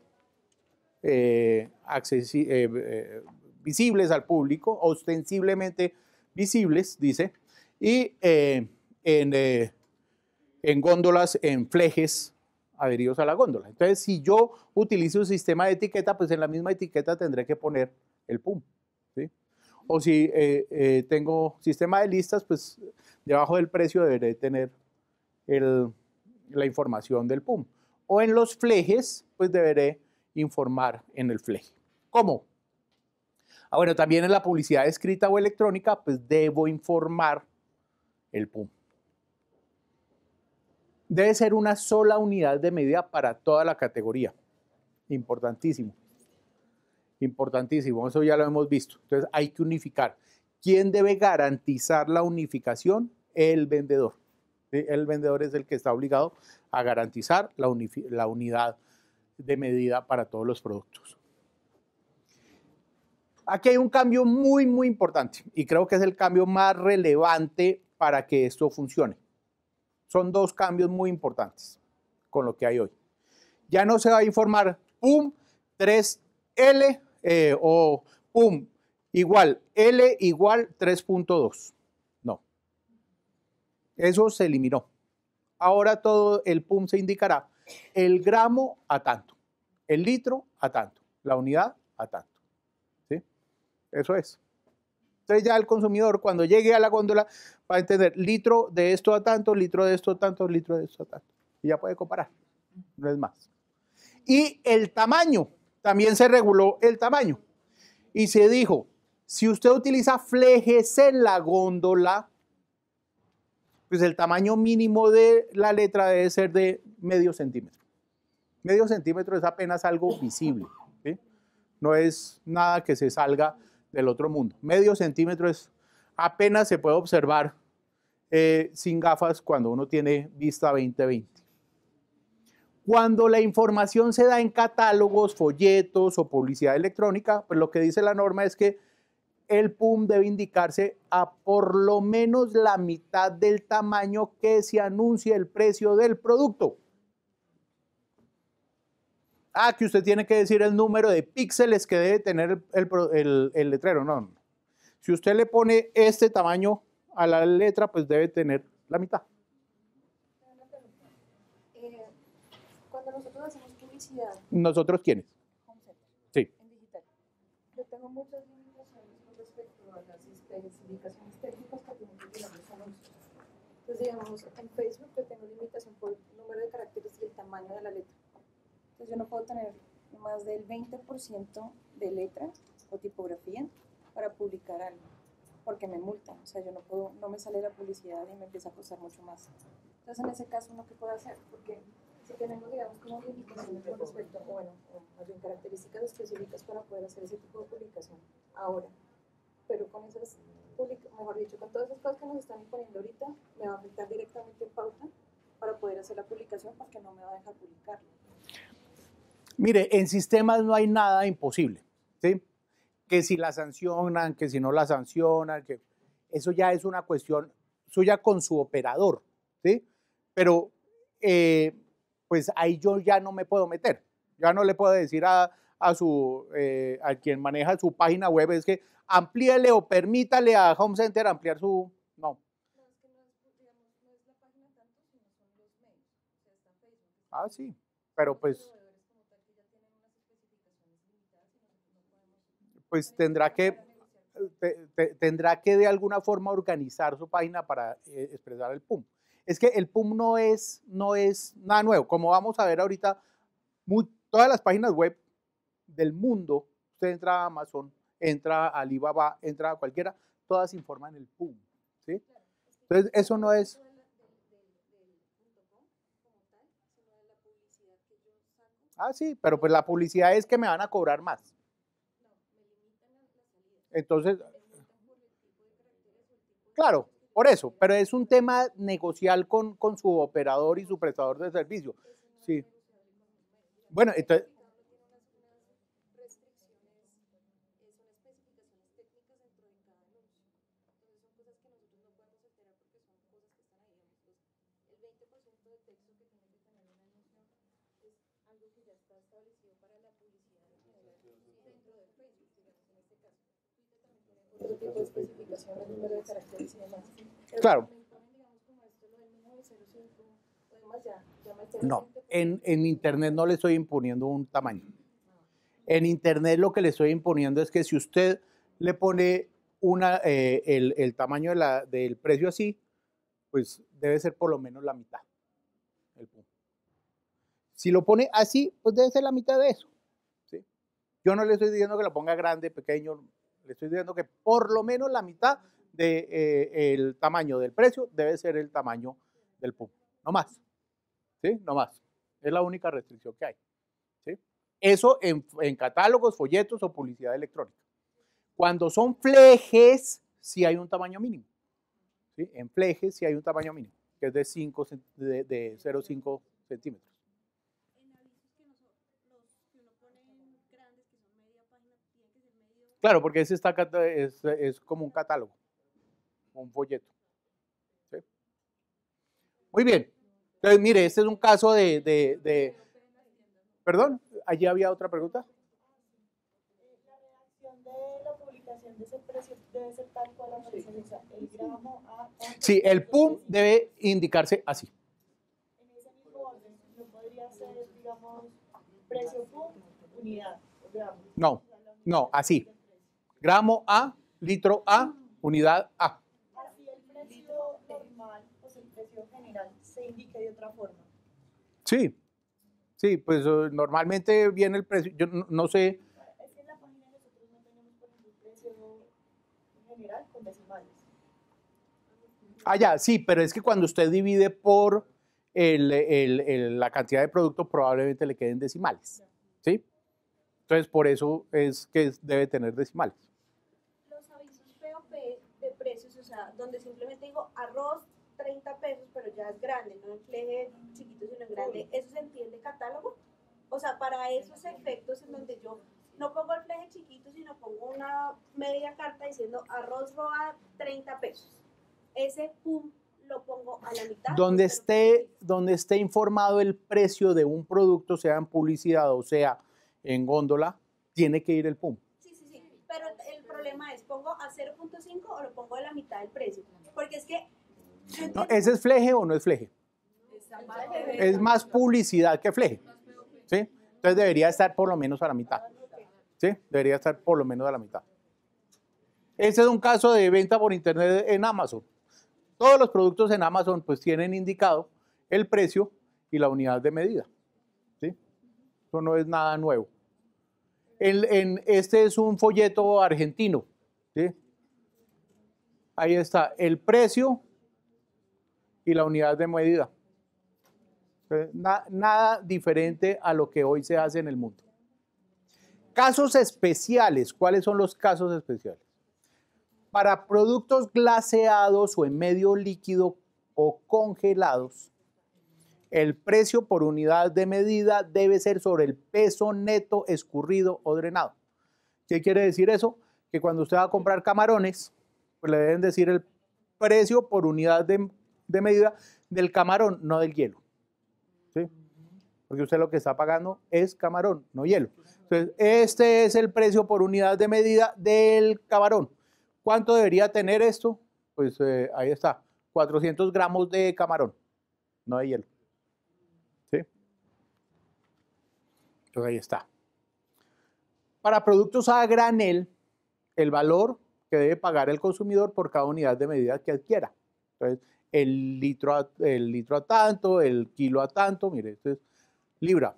visibles al público, ostensiblemente visibles, dice, y en góndolas, en flejes adheridos a la góndola. Entonces, si yo utilizo un sistema de etiqueta, pues en la misma etiqueta tendré que poner el PUM, ¿sí? O si tengo sistema de listas, pues debajo del precio deberé tener la información del PUM. O en los flejes, pues deberé informar en el fleje. ¿Cómo? Bueno, también en la publicidad escrita o electrónica, pues debo informar el PUM. Debe ser una sola unidad de medida para toda la categoría. Importantísimo. Importantísimo, eso ya lo hemos visto. Entonces hay que unificar. ¿Quién debe garantizar la unificación? El vendedor. ¿Sí? El vendedor es el que está obligado a garantizar la unidad de medida para todos los productos. Aquí hay un cambio muy, muy importante y creo que es el cambio más relevante para que esto funcione. Son dos cambios muy importantes con lo que hay hoy. Ya no se va a informar PUM 3L o PUM igual L igual 3.2. No. Eso se eliminó. Ahora todo el PUM se indicará el gramo a tanto. El litro a tanto, la unidad a tanto. ¿Sí? Eso es. Entonces ya el consumidor cuando llegue a la góndola va a entender litro de esto a tanto, litro de esto a tanto, litro de esto a tanto. Y ya puede comparar. No es más. Y el tamaño, también se reguló el tamaño. Y se dijo, si usted utiliza flejes en la góndola, pues el tamaño mínimo de la letra debe ser de medio centímetro. Medio centímetro es apenas algo visible, ¿sí? No es nada que se salga del otro mundo. Medio centímetro es apenas se puede observar sin gafas cuando uno tiene vista 20/20. Cuando la información se da en catálogos, folletos o publicidad electrónica, pues lo que dice la norma es que el PUM debe indicarse a por lo menos la mitad del tamaño que se anuncia el precio del producto. Ah, que usted tiene que decir el número de píxeles que debe tener el letrero. No, no. Si usted le pone este tamaño a la letra, pues debe tener la mitad. Cuando nosotros hacemos publicidad, ¿Nosotros quiénes? home center, Sí. en digital, yo tengo muchas limitaciones con respecto a las especificaciones técnicas que tienen que tener los anuncios. Entonces, digamos, en Facebook yo tengo limitación por el número de caracteres y el tamaño de la letra. Entonces, yo no puedo tener más del 20% de letra o tipografía para publicar algo, porque me multan. O sea, yo no puedo, no me sale la publicidad y me empieza a costar mucho más. Entonces, en ese caso, ¿uno qué puedo hacer? Porque si tenemos, digamos, como limitaciones con respecto, o más bien características específicas para poder hacer ese tipo de publicación ahora, pero con esas, mejor dicho, con todas esas cosas que nos están imponiendo ahorita, me va a afectar directamente en pauta para poder hacer la publicación porque no me va a dejar publicarlo. Mire, en sistemas no hay nada imposible, ¿sí? Que si la sancionan, que si no la sancionan, que eso ya es una cuestión suya con su operador, ¿sí? Pero pues ahí yo ya no me puedo meter. Ya no le puedo decir a quien maneja su página web es que amplíele o permítale a Home Center ampliar su... No. No, es que no es, digamos, no es la página tanto, sino son los medios. O sea, está Facebook. Ah, sí, pero pues... Proveedores como tal que ya tienen unas especificaciones limitadas y nosotros no podemos... pues tendrá que de alguna forma organizar su página para expresar el PUM. Es que el PUM no es nada nuevo. Como vamos a ver ahorita, todas las páginas web del mundo, usted entra a Amazon, entra a Alibaba, entra a cualquiera, todas informan el PUM, ¿sí? Entonces, eso no es... Ah, sí, pero pues la publicidad es que me van a cobrar más. Entonces, claro, por eso, pero es un tema negocial con su operador y su prestador de servicio. Sí. Bueno, entonces... Otro tipo de especificaciones, número de caracteres y demás. Claro. No, No, en Internet no le estoy imponiendo un tamaño. En Internet lo que le estoy imponiendo es que si usted le pone el tamaño del precio así, pues debe ser por lo menos la mitad. Si lo pone así, pues debe ser la mitad de eso. ¿Sí? Yo no le estoy diciendo que lo ponga grande, pequeño, le estoy diciendo que por lo menos la mitad del tamaño del precio debe ser el tamaño del PUM. No más. ¿Sí? No más. Es la única restricción que hay. ¿Sí? Eso en catálogos, folletos o publicidad electrónica. Cuando son flejes, sí hay un tamaño mínimo. ¿Sí? En flejes sí hay un tamaño mínimo, que es de 0,5 centímetros. Claro, porque ese es como un catálogo, un folleto. ¿Sí? Muy bien. Entonces, mire, este es un caso Perdón, allí había otra pregunta. La redacción de la publicación de ese precio debe ser tal cual aparece, o sea, el gramo a... Sí, el PUM debe indicarse así. En ese mismo orden, no podría ser, digamos, precio PUM, unidad, o gramo. No, no, así. Gramo A, litro A, unidad A. Así el precio normal, pues el precio general, se indica de otra forma. Sí, sí, pues normalmente viene el precio, yo no sé, Es que en la página nosotros no tenemos, por ejemplo, el precio general con decimales. ya, sí, pero es que cuando usted divide por la cantidad de producto probablemente le queden decimales, ¿sí? Entonces por eso es que debe tener decimales. Los avisos POP de precios, o sea, donde simplemente digo arroz 30 pesos, pero ya es grande, no en fleje chiquito, sino en grande, ¿eso se entiende catálogo? O sea, para esos efectos en donde yo no pongo el fleje chiquito, sino pongo una media carta diciendo arroz roa 30 pesos. Ese pum lo pongo a la mitad. Donde esté informado el precio de un producto, sea en publicidad o sea en góndola, tiene que ir el PUM. Sí, pero el problema es, ¿pongo a 0.5 o lo pongo a la mitad del precio? Porque es que... No, ¿ese es fleje o no es fleje? Es más publicidad que fleje, ¿sí? Entonces debería estar por lo menos a la mitad, ¿sí? Debería estar por lo menos a la mitad. Este es un caso de venta por internet en Amazon. Todos los productos en Amazon pues tienen indicado el precio y la unidad de medida, ¿sí? Eso no es nada nuevo. Este es un folleto argentino, ¿sí? Ahí está el precio y la unidad de medida. Nada diferente a lo que hoy se hace en el mundo. Casos especiales. ¿Cuáles son los casos especiales? Para productos glaseados o en medio líquido o congelados, el precio por unidad de medida debe ser sobre el peso neto escurrido o drenado. ¿Qué quiere decir eso? Que cuando usted va a comprar camarones, pues le deben decir el precio por unidad de medida del camarón, no del hielo, ¿sí? Porque usted lo que está pagando es camarón, no hielo. Entonces, este es el precio por unidad de medida del camarón. ¿Cuánto debería tener esto? Pues ahí está, 400 gramos de camarón, no de hielo, ¿sí? Entonces ahí está. Para productos a granel, el valor que debe pagar el consumidor por cada unidad de medida que adquiera. Entonces, el litro a tanto, el kilo a tanto, mire, esto es libra,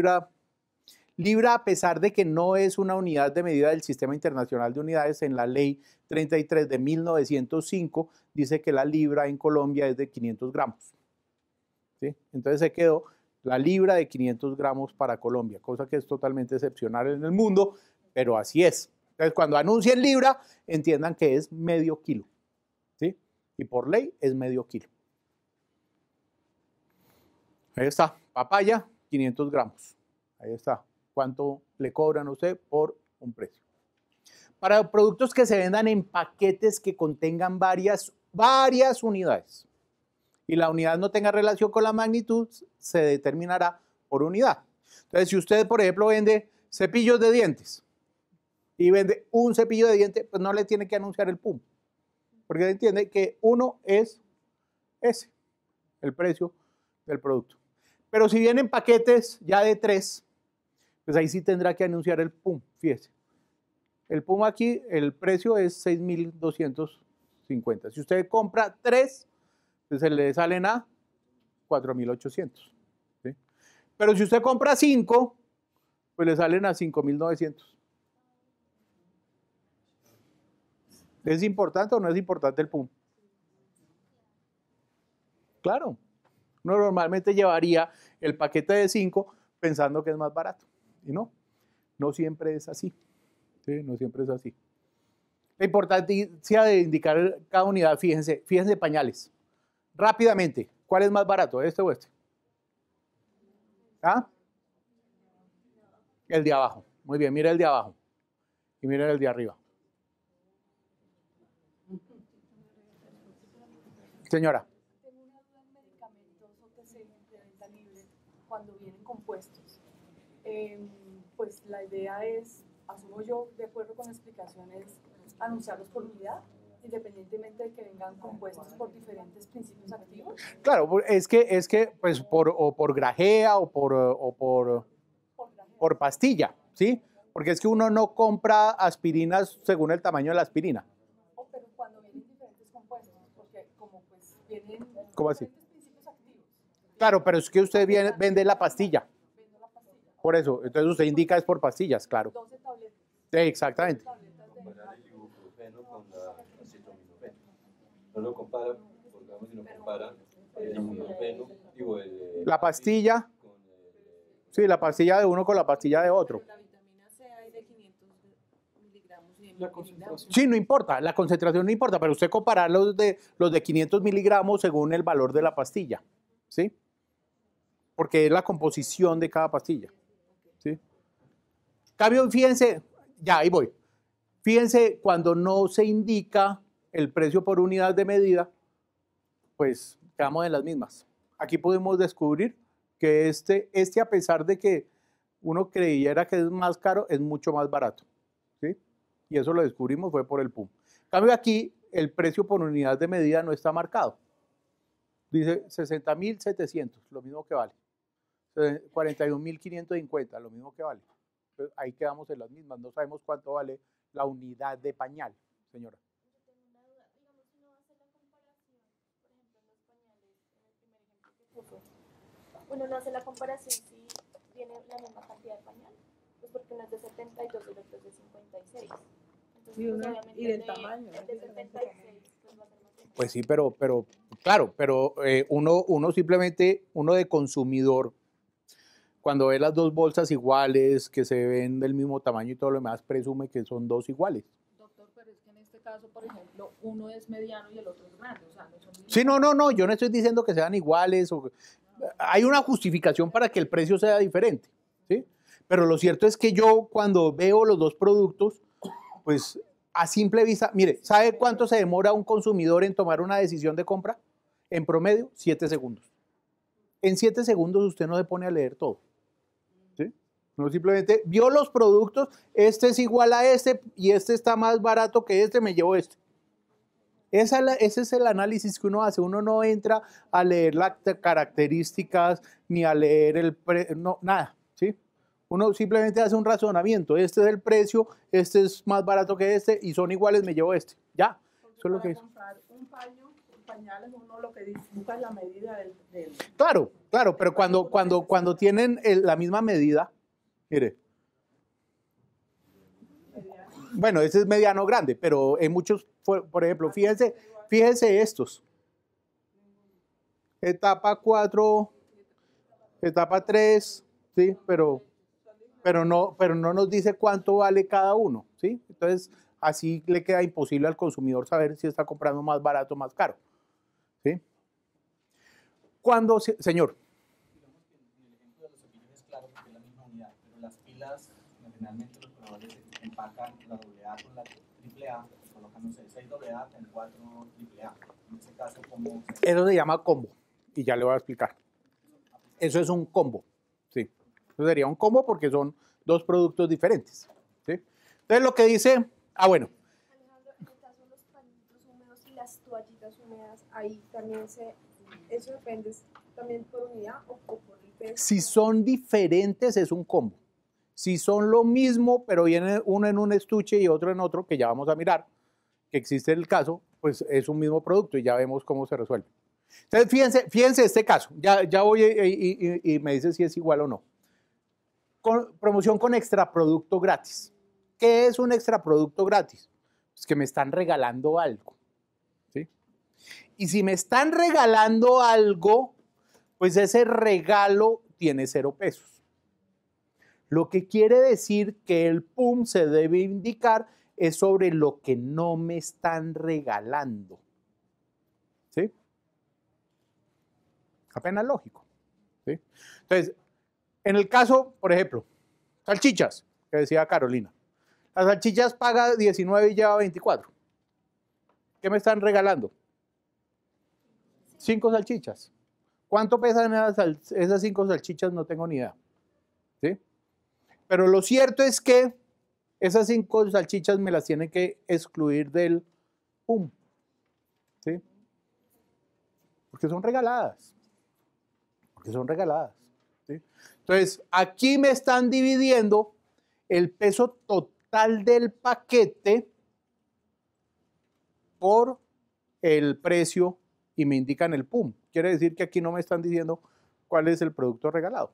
a pesar de que no es una unidad de medida del Sistema Internacional de Unidades, en la Ley 33 de 1905 dice que la libra en Colombia es de 500 gramos. ¿Sí? Entonces se quedó la libra de 500 gramos para Colombia, cosa que es totalmente excepcional en el mundo, pero así es. Entonces cuando anuncien libra, entiendan que es medio kilo, ¿sí? Y por ley es medio kilo. Ahí está, papaya, 500 gramos. Ahí está. ¿Cuánto le cobran a usted por un precio? Para productos que se vendan en paquetes que contengan varias unidades y la unidad no tenga relación con la magnitud, se determinará por unidad. Entonces, si usted, por ejemplo, vende cepillos de dientes y vende un cepillo de dientes, pues no le tiene que anunciar el PUM, porque entiende que uno es ese, el precio del producto. Pero si vienen paquetes ya de 3, pues ahí sí tendrá que anunciar el PUM, fíjese. El PUM aquí, el precio es 6.250. Si usted compra 3, pues se le salen a 4.800. ¿Sí? Pero si usted compra 5, pues le salen a 5.900. ¿Es importante o no es importante el PUM? Claro. Uno normalmente llevaría el paquete de 5 pensando que es más barato. Y no siempre es así. ¿Sí? No siempre es así. La importancia de indicar cada unidad, fíjense pañales. Rápidamente, ¿cuál es más barato, este o este? ¿Ah? El de abajo. Muy bien, mira el de abajo. Y mira el de arriba. Señora. Tengo una duda en medicamentos OTC de venta libre cuando vienen compuestos. Pues la idea es, asumo yo, de acuerdo con las explicaciones, anunciarlos por unidad, independientemente de que vengan compuestos por diferentes principios activos. Claro, es que pues por grajea o por Por grajea. por pastilla, ¿sí? Porque es que uno no compra aspirinas según el tamaño de la aspirina. O pero cuando vienen diferentes compuestos, porque como pues vienen ¿Cómo así? diferentes principios activos, Claro, pero es que usted vende la pastilla. vendo la pastilla, Por eso, entonces usted indica es por pastillas, claro. 12 tabletas, Sí, exactamente. tabletas de Comparar el ibuprofeno con la acetaminofén. No lo compara, digamos, si no compara el ibuprofeno, digo, La pastilla, con sí, la pastilla de uno con la pastilla de otro. la vitamina C hay de 500 miligramos y de La 1000 concentración. Sí, no importa, la concentración no importa, pero usted comparar los de 500 miligramos según el valor de la pastilla, ¿sí? Porque es la composición de cada pastilla, ¿sí? Cambio, fíjense, ya, ahí voy. Fíjense, cuando no se indica el precio por unidad de medida, pues quedamos en las mismas. Aquí podemos descubrir que este a pesar de que uno creyera que es más caro, es mucho más barato, ¿sí? Y eso lo descubrimos fue por el PUM. En cambio aquí, el precio por unidad de medida no está marcado. Dice 60.700, lo mismo que vale. 41.550, lo mismo que vale. Entonces, ahí quedamos en las mismas. No sabemos cuánto vale la unidad de pañal, señora. Yo tengo una duda, digamos, si uno hace la comparación, por ejemplo, en los pañales, en el primer ejemplo que puso, uno no hace la comparación si viene la misma cantidad de pañal, pues porque uno es de 72 y el otro es de 56. Entonces, Y uno- obviamente y del el de- tamaño, el de 76 pues va a ser más simple. Pues sí, pero claro, pero uno simplemente, uno de consumidor, cuando ve las dos bolsas iguales, que se ven del mismo tamaño y todo lo demás, presume que son dos iguales. Doctor, pero es que en este caso, por ejemplo, uno es mediano y el otro es grande, o sea, no son Sí, no, yo no estoy diciendo que sean iguales. Hay una justificación para que el precio sea diferente, ¿sí? Pero lo cierto es que yo cuando veo los dos productos, pues a simple vista, mire, ¿sabe cuánto se demora un consumidor en tomar una decisión de compra? En promedio, 7 segundos. En 7 segundos usted no se pone a leer todo, ¿sí? No simplemente vio los productos, este es igual a este y este está más barato que este, me llevo este. Ese es el análisis que uno hace. Uno no entra a leer las características ni a leer no, nada, ¿sí? Uno simplemente hace un razonamiento. Este es el precio, este es más barato que este y son iguales, me llevo este. Ya, eso es lo que es. comprar un pañal es uno lo que busca la medida del Claro, pero cuando tienen la misma medida, mire, bueno, ese es mediano grande, pero en muchos, por ejemplo, fíjense estos. Etapa 4, etapa 3, ¿sí? Pero no nos dice cuánto vale cada uno, ¿sí? Entonces, así le queda imposible al consumidor saber si está comprando más barato o más caro, ¿sí? Señor. Digamos que en el ejemplo de los cepillos es claro porque es la misma unidad, pero las pilas, generalmente los proveedores empacan la AA con la AAA, y colocan, no sé, 6 AA con 4 AAA. En ese caso, ¿cómo se Eso se llama combo y ya le voy a explicar. Eso es un combo, ¿sí? Eso sería un combo porque son dos productos diferentes, ¿sí? Entonces lo que dice, bueno, Alejandro, en el caso de los pañitos húmedos y las toallitas húmedas, ahí también eso depende también por unidad o por el peso. si son diferentes es un combo. Si son lo mismo, pero viene uno en un estuche y otro en otro, que ya vamos a mirar, que existe el caso, pues es un mismo producto y ya vemos cómo se resuelve. Entonces, fíjense este caso. Ya voy y me dice si es igual o no. Promoción con extra producto gratis. ¿Qué es un extra producto gratis? Es que me están regalando algo, ¿sí? Y si me están regalando algo, pues ese regalo tiene 0 pesos. Lo que quiere decir que el PUM se debe indicar es sobre lo que no me están regalando. ¿Sí? Apenas lógico. ¿Sí? Entonces, en el caso, por ejemplo, salchichas, que decía Carolina. Las salchichas paga 19 y lleva 24. ¿Qué me están regalando? 5 salchichas. ¿Cuánto pesan esas 5 salchichas? No tengo ni idea. ¿Sí? Pero lo cierto es que esas 5 salchichas me las tienen que excluir del PUM. ¿Sí? Porque son regaladas. ¿Sí? Entonces, Entonces, aquí me están dividiendo el peso total del paquete por el precio y me indican el PUM. Quiere decir que aquí no me están diciendo cuál es el producto regalado.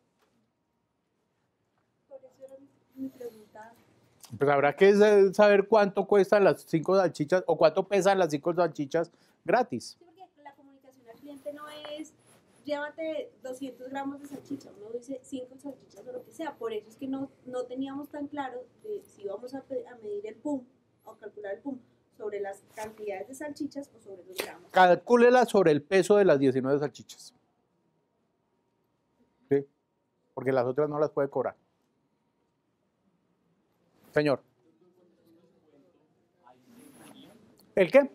Por eso era mi pregunta. Pues habrá que saber cuánto cuestan las 5 salchichas o cuánto pesan las 5 salchichas gratis. Sí, porque la comunicación al cliente no es llévate 200 gramos de salchicha, uno dice 5 salchichas o lo que sea. Por eso es que no teníamos tan claro de si íbamos a medir el PUM o calcular el PUM sobre las cantidades de salchichas o sobre los gramos. Calcúlela sobre el peso de las 19 salchichas. ¿Sí? Porque las otras no las puede cobrar. Señor. ¿El qué?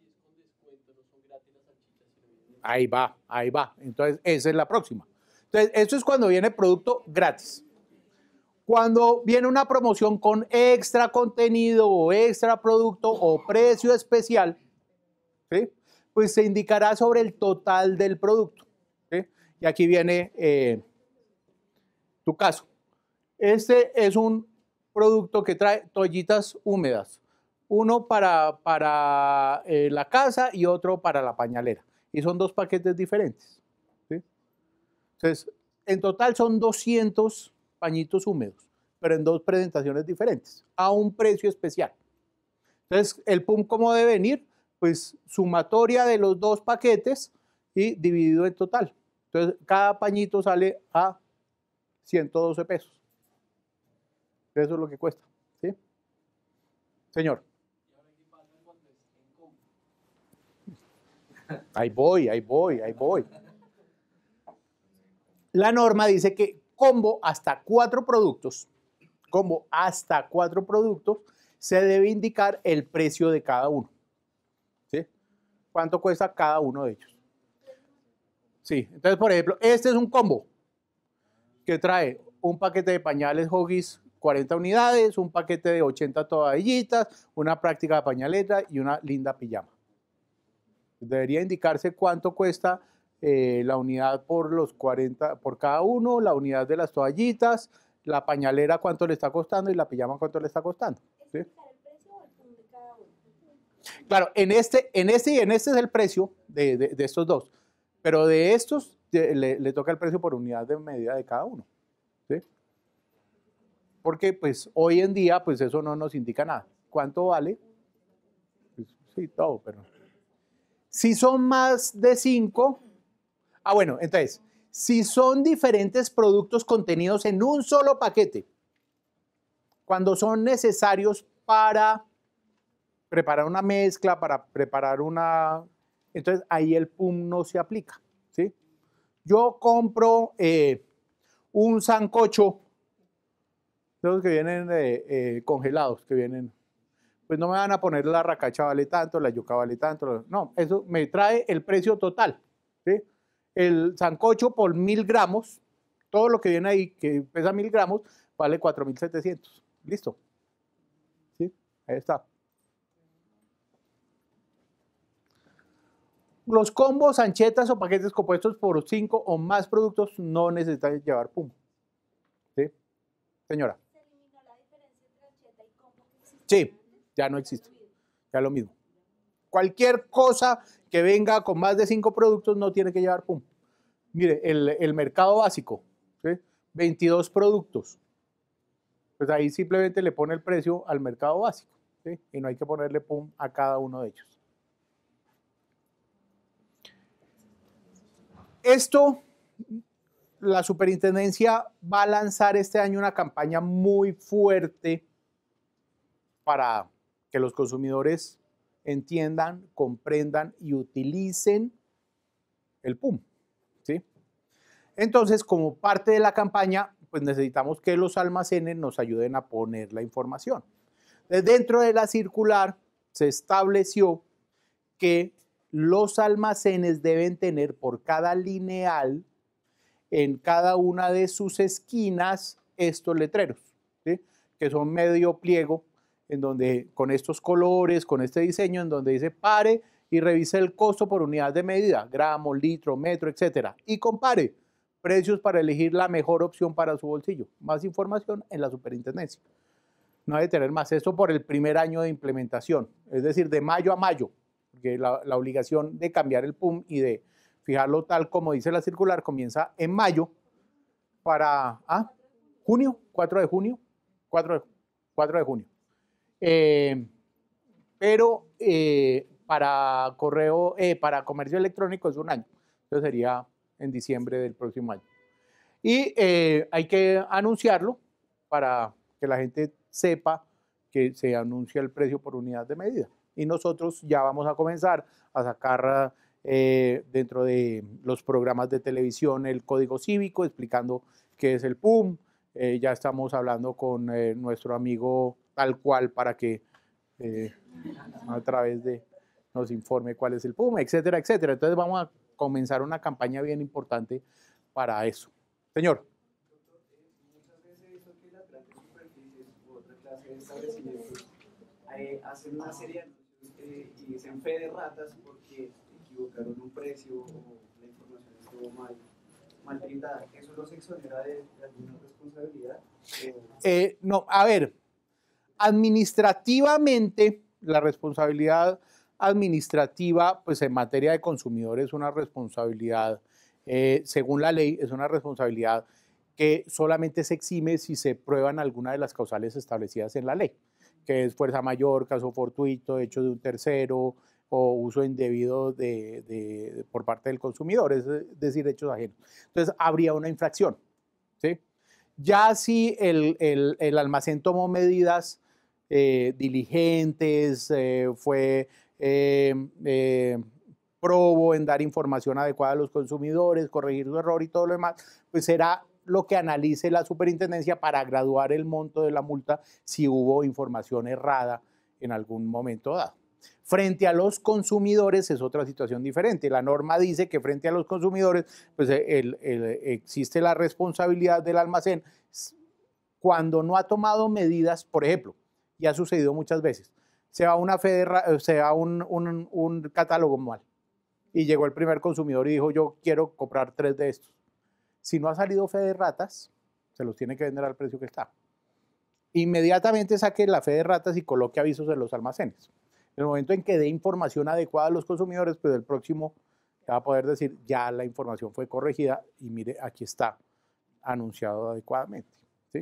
Ahí va, ahí va. Entonces, esa es la próxima. Entonces, esto es cuando viene producto gratis. Cuando viene una promoción con extra contenido o extra producto o precio especial, ¿sí? Pues se indicará sobre el total del producto. ¿Sí? Y aquí viene tu caso. Este es un producto que trae toallitas húmedas. Uno para la casa y otro para la pañalera. Y son 2 paquetes diferentes. ¿Sí? Entonces, en total son 200 pañitos húmedos, pero en 2 presentaciones diferentes, a un precio especial. Entonces, el PUM, ¿cómo debe venir? Pues sumatoria de los 2 paquetes y dividido en total. Entonces, cada pañito sale a 112 pesos. Eso es lo que cuesta. ¿Sí? Señor. Ahí voy. La norma dice que combo hasta 4 productos, se debe indicar el precio de cada uno. ¿Sí? ¿Cuánto cuesta cada uno de ellos? Sí, entonces, por ejemplo, este es un combo que trae un paquete de pañales Huggies 40 unidades, un paquete de 80 toallitas, una práctica de pañaleta y una linda pijama. Debería indicarse cuánto cuesta la unidad por los 40, por cada uno, la unidad de las toallitas, la pañalera cuánto le está costando y la pijama cuánto le está costando. ¿Sí? ¿Es el precio o el PUM de cada uno? Claro, en este y en este es el precio de estos 2, pero de estos le toca el precio por unidad de medida de cada uno. ¿Sí? Porque pues hoy en día pues eso no nos indica nada. ¿Cuánto vale? Pues, sí, todo, pero... Si son más de 5, bueno, entonces, si son diferentes productos contenidos en un solo paquete, cuando son necesarios para preparar una mezcla, para preparar una... Entonces, ahí el PUM no se aplica, ¿sí? Yo compro un sancocho, de los que vienen congelados, que vienen... Pues no me van a poner la racacha vale tanto, la yuca vale tanto. No, eso me trae el precio total. ¿Sí? El sancocho por 1000 gramos, todo lo que viene ahí que pesa 1000 gramos, vale 4700. Listo. ¿Sí? Ahí está. Los combos, anchetas o paquetes compuestos por 5 o más productos no necesitan llevar PUM. ¿Sí? Señora. ¿Se eliminó la diferencia entre ancheta y combo que existía Sí. antes? Ya no existe, ya lo mismo. Cualquier cosa que venga con más de 5 productos no tiene que llevar PUM. Mire, el mercado básico, ¿sí? 22 productos. Pues ahí simplemente le pone el precio al mercado básico, ¿sí? Y no hay que ponerle PUM a cada uno de ellos. Esto, la superintendencia va a lanzar este año una campaña muy fuerte para que los consumidores entiendan, comprendan y utilicen el PUM. ¿Sí? Entonces, como parte de la campaña, pues necesitamos que los almacenes nos ayuden a poner la información. Dentro de la circular se estableció que los almacenes deben tener por cada lineal, en cada una de sus esquinas, estos letreros, ¿sí? Que son medio pliego, en donde con estos colores, con este diseño, en donde dice pare y revise el costo por unidad de medida, gramo, litro, metro, etcétera, y compare precios para elegir la mejor opción para su bolsillo. Más información en la superintendencia. No hay de tener más. Esto por el primer año de implementación, es decir, de mayo a mayo, porque la obligación de cambiar el PUM y de fijarlo tal como dice la circular comienza en mayo para junio, 4 de junio, 4 de junio. Pero para correo, para comercio electrónico es un año. Entonces sería en diciembre del próximo año. Y hay que anunciarlo para que la gente sepa que se anuncia el precio por unidad de medida. Y nosotros ya vamos a comenzar a sacar dentro de los programas de televisión el código cívico explicando qué es el PUM. Ya estamos hablando con nuestro amigo tal cual para que a través de nos informe cuál es el PUM, etcétera, etcétera. Entonces vamos a comenzar una campaña bien importante para eso. Señor. Muchas veces he visto que las grandes superficies u otra clase de establecimientos hacen una serie de anuncios y dicen fe de ratas porque equivocaron un precio o la información estuvo mal brindada. ¿Eso los exonera de alguna responsabilidad? No, a ver, administrativamente la responsabilidad administrativa, pues en materia de consumidor es una responsabilidad, según la ley, es una responsabilidad que solamente se exime si se prueban alguna de las causales establecidas en la ley, que es fuerza mayor, caso fortuito, hecho de un tercero o uso indebido por parte del consumidor, es decir, hechos ajenos. Entonces, habría una infracción, ¿sí? Ya si el almacén tomó medidas diligentes, fue probo en dar información adecuada a los consumidores, corregir su error y todo lo demás, pues será lo que analice la superintendencia para graduar el monto de la multa si hubo información errada en algún momento dado. Frente a los consumidores es otra situación diferente. La norma dice que frente a los consumidores pues existe la responsabilidad del almacén cuando no ha tomado medidas, por ejemplo, y ha sucedido muchas veces, se va un catálogo mal y llegó el primer consumidor y dijo yo quiero comprar 3 de estos. Si no ha salido fe de ratas, se los tiene que vender al precio que está. Inmediatamente saque la fe de ratas y coloque avisos en los almacenes. En el momento en que dé información adecuada a los consumidores, pues el próximo va a poder decir ya la información fue corregida y mire, aquí está anunciado adecuadamente. ¿Sí?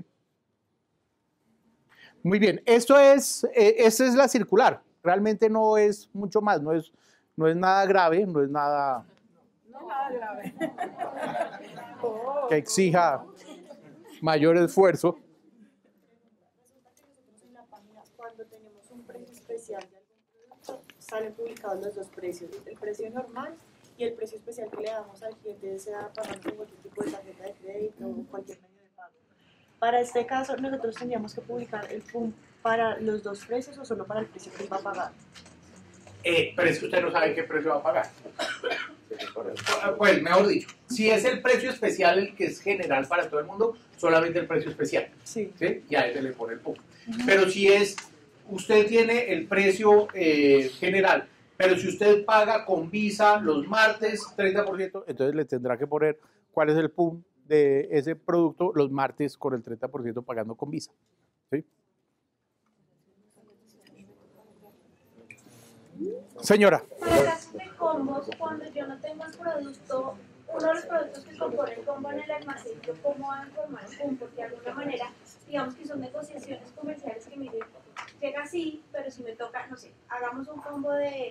Muy bien, esta es la circular. Realmente no es mucho más, no es nada grave, no es nada grave que exija mayor esfuerzo. En la página, cuando tenemos un precio especial de algún producto, salen publicados los dos precios, el precio normal y el precio especial que le damos al cliente, sea pagando con cualquier tipo de tarjeta de crédito o cualquier medio de pago. Para este caso, nosotros tendríamos que publicar el PUM para los dos precios o solo para el precio que él va a pagar. Pero es que usted no sabe qué precio va a pagar. Pues, mejor dicho, si es el precio especial el que es general para todo el mundo, solamente el precio especial. Sí. ¿Sí? Y a ese le pone el PUM. Pero si usted tiene el precio general, pero si usted paga con Visa los martes 30%, entonces le tendrá que poner cuál es el PUM de ese producto los martes con el 30% pagando con Visa. ¿Sí? Señora. Para casos de combos, cuando yo no tengo el producto, uno de los productos que compone el combo en el almacén, yo cómo hago formar un PUM, porque de alguna manera, digamos que son negociaciones comerciales que miren, llega así, pero si me toca, no sé, hagamos un combo de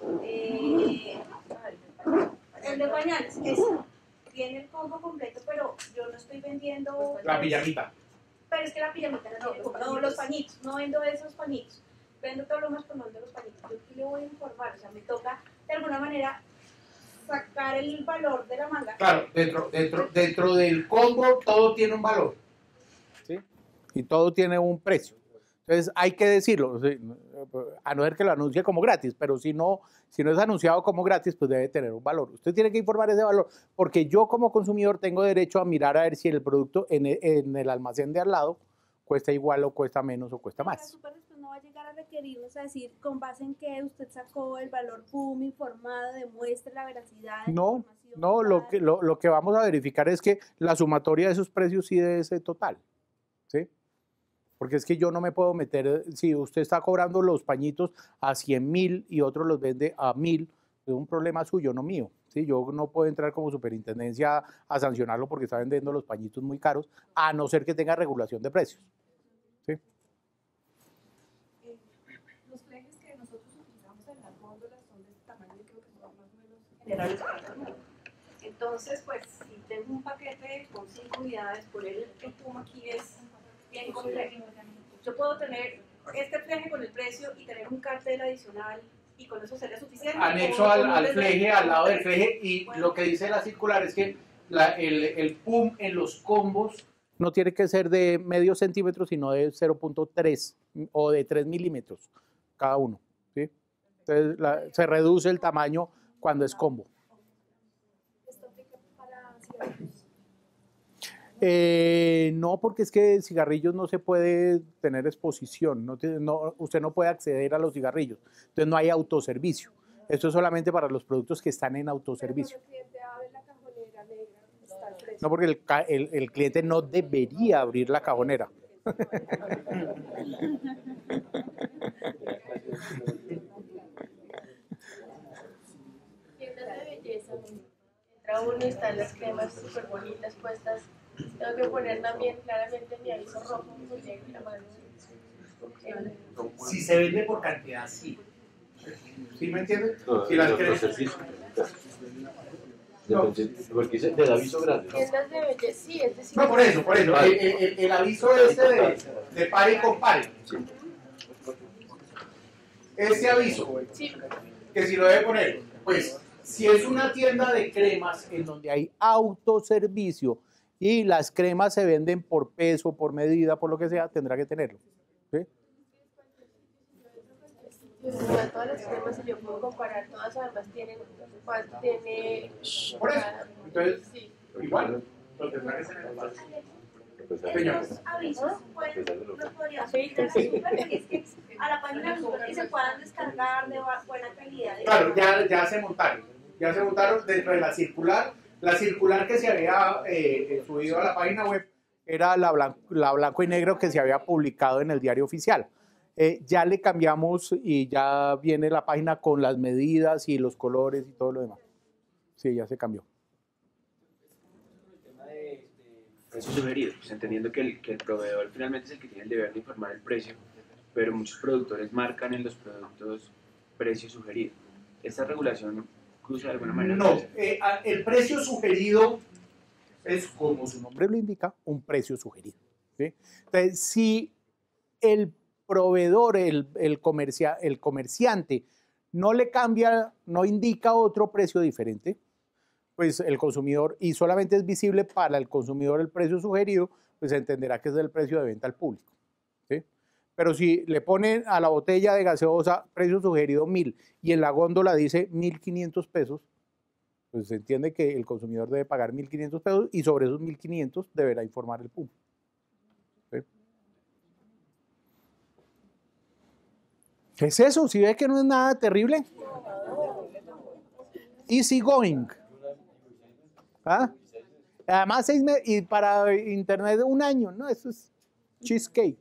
el de pañales, eso, tiene el combo completo, pero yo no estoy vendiendo La pijamita. pero es que la pijamita no tiene combo, no, los pañitos, no vendo esos pañitos. Vendo todo lo más por no de los pañitos. Yo aquí le voy a informar, o sea, me toca de alguna manera sacar el valor de la manga. Claro, dentro del combo todo tiene un valor. ¿Sí? Y todo tiene un precio. Entonces hay que decirlo, a no ser que lo anuncie como gratis, pero si no es anunciado como gratis, pues debe tener un valor. Usted tiene que informar ese valor, porque yo como consumidor tengo derecho a mirar a ver si el producto en el almacén de al lado cuesta igual o cuesta menos o cuesta más. No va a llegar a requerirnos a decir con base en qué usted sacó el valor PUM informado, demuestre la veracidad de la No, información. no, lo tal? que, lo que vamos a verificar es que la sumatoria de esos precios sí debe ser total, ¿sí? Porque es que yo no me puedo meter, si usted está cobrando los pañitos a 100.000 y otro los vende a 1.000, es un problema suyo, no mío. ¿Sí? Yo no puedo entrar como superintendencia a sancionarlo porque está vendiendo los pañitos muy caros, a no ser que tenga regulación de precios. ¿Sí? Los flejes que nosotros utilizamos en las góndolas son de este tamaño, creo que son más o menos generales para todo el mundo. Entonces, pues, si tengo un paquete con 5 unidades, poner el PUM aquí es bien complejo. Yo puedo tener este fleje con el precio y tener un cartel adicional y con eso sería suficiente. Anexo al fleje, al lado del fleje, y lo que dice la circular es que el PUM en los combos no tiene que ser de medio centímetro, sino de 0.3 o de 3 milímetros cada uno. ¿Sí? Entonces se reduce el tamaño cuando es combo. ¿Esto aplica para cigarrillos? No, porque es que cigarrillos no se puede tener exposición, usted no puede acceder a los cigarrillos, entonces no hay autoservicio. Esto es solamente para los productos que están en autoservicio. Pero cuando el cliente abre la cajonera negra, está el precio. No, porque el cliente no debería abrir la cajonera. Tiendas de belleza, entra uno y están las cremas súper bonitas puestas. Tengo que poner también claramente mi aviso rojo con negro y la mano. Si se vende por cantidad, sí. ¿Sí me entiendes? No, Si las no, crees. Porque dice del aviso grande, ¿no? Tiendas de belleza, sí, es decir. No, por eso. El aviso de par y compare. Ese aviso, Sí. que si lo debe poner, pues, si es una tienda de cremas en donde hay autoservicio y las cremas se venden por peso, por medida, por lo que sea, tendrá que tenerlo. ¿Sí? Todas las cremas, si yo puedo comparar, todas además tienen cuánto tiene. Por eso. Entonces, Sí. igual, lo tendrá que tener. Estos avisos los podríamos utilizar porque es que a la página que se puedan descargar de buena calidad. Claro, ya se montaron. Ya se montaron dentro de la circular. La circular que se había subido a la página web era la blanco y negro que se había publicado en el diario oficial. Ya le cambiamos y ya viene la página con las medidas y los colores y todo lo demás. Sí, ya se cambió. El tema de precio sugerido, pues entendiendo que el proveedor finalmente es el que tiene el deber de informar el precio, pero muchos productores marcan en los productos precio sugerido. ¿Esta regulación cruza de alguna manera? No, el precio sugerido es, como su nombre lo indica, un precio sugerido. ¿Sí? Entonces, si el proveedor, el comerciante, no le cambia, no indica otro precio diferente, pues el consumidor, y solamente es visible para el consumidor el precio sugerido, pues entenderá que es el precio de venta al público. ¿Sí? Pero si le ponen a la botella de gaseosa precio sugerido 1.000 y en la góndola dice 1.500 pesos, pues se entiende que el consumidor debe pagar 1.500 pesos y sobre esos 1.500 deberá informar el PUM. ¿Sí? ¿Qué es eso? ¿Sí ve que no es nada terrible? Easy going. ¿Ah? Además, 6 meses y para internet 1 año, ¿no? Eso es cheesecake.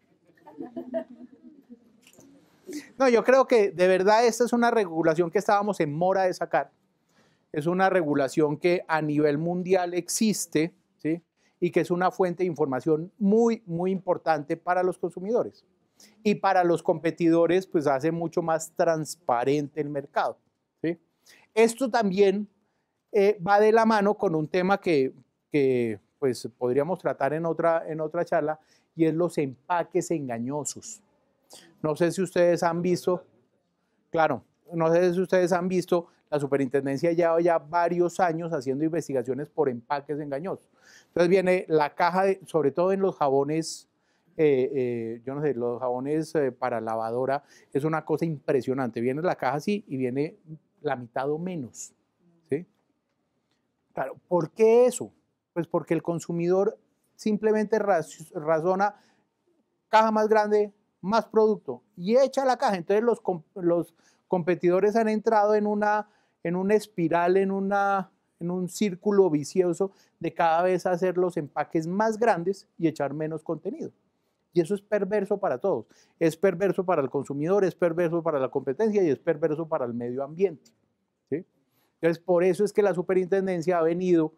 No, yo creo que de verdad esta es una regulación que estábamos en mora de sacar. Es una regulación que a nivel mundial existe, ¿sí? Y que es una fuente de información muy, muy importante para los consumidores. Y para los competidores, pues hace mucho más transparente el mercado, ¿sí? Esto también va de la mano con un tema que pues podríamos tratar en otra charla, y es los empaques engañosos. No sé si ustedes han visto, claro, no sé si ustedes han visto, la superintendencia lleva ya varios años haciendo investigaciones por empaques engañosos. Entonces viene la caja, sobre todo en los jabones, yo no sé, los jabones para lavadora, es una cosa impresionante. Viene la caja así y viene la mitad o menos. ¿Sí? Claro, ¿por qué eso? Pues porque el consumidor simplemente razona caja más grande, más producto y echa la caja. Entonces los competidores han entrado en una espiral, en un círculo vicioso de cada vez hacer los empaques más grandes y echar menos contenido. Y eso es perverso para todos. Es perverso para el consumidor, es perverso para la competencia y es perverso para el medio ambiente. ¿Sí? Entonces, por eso es que la superintendencia ha venido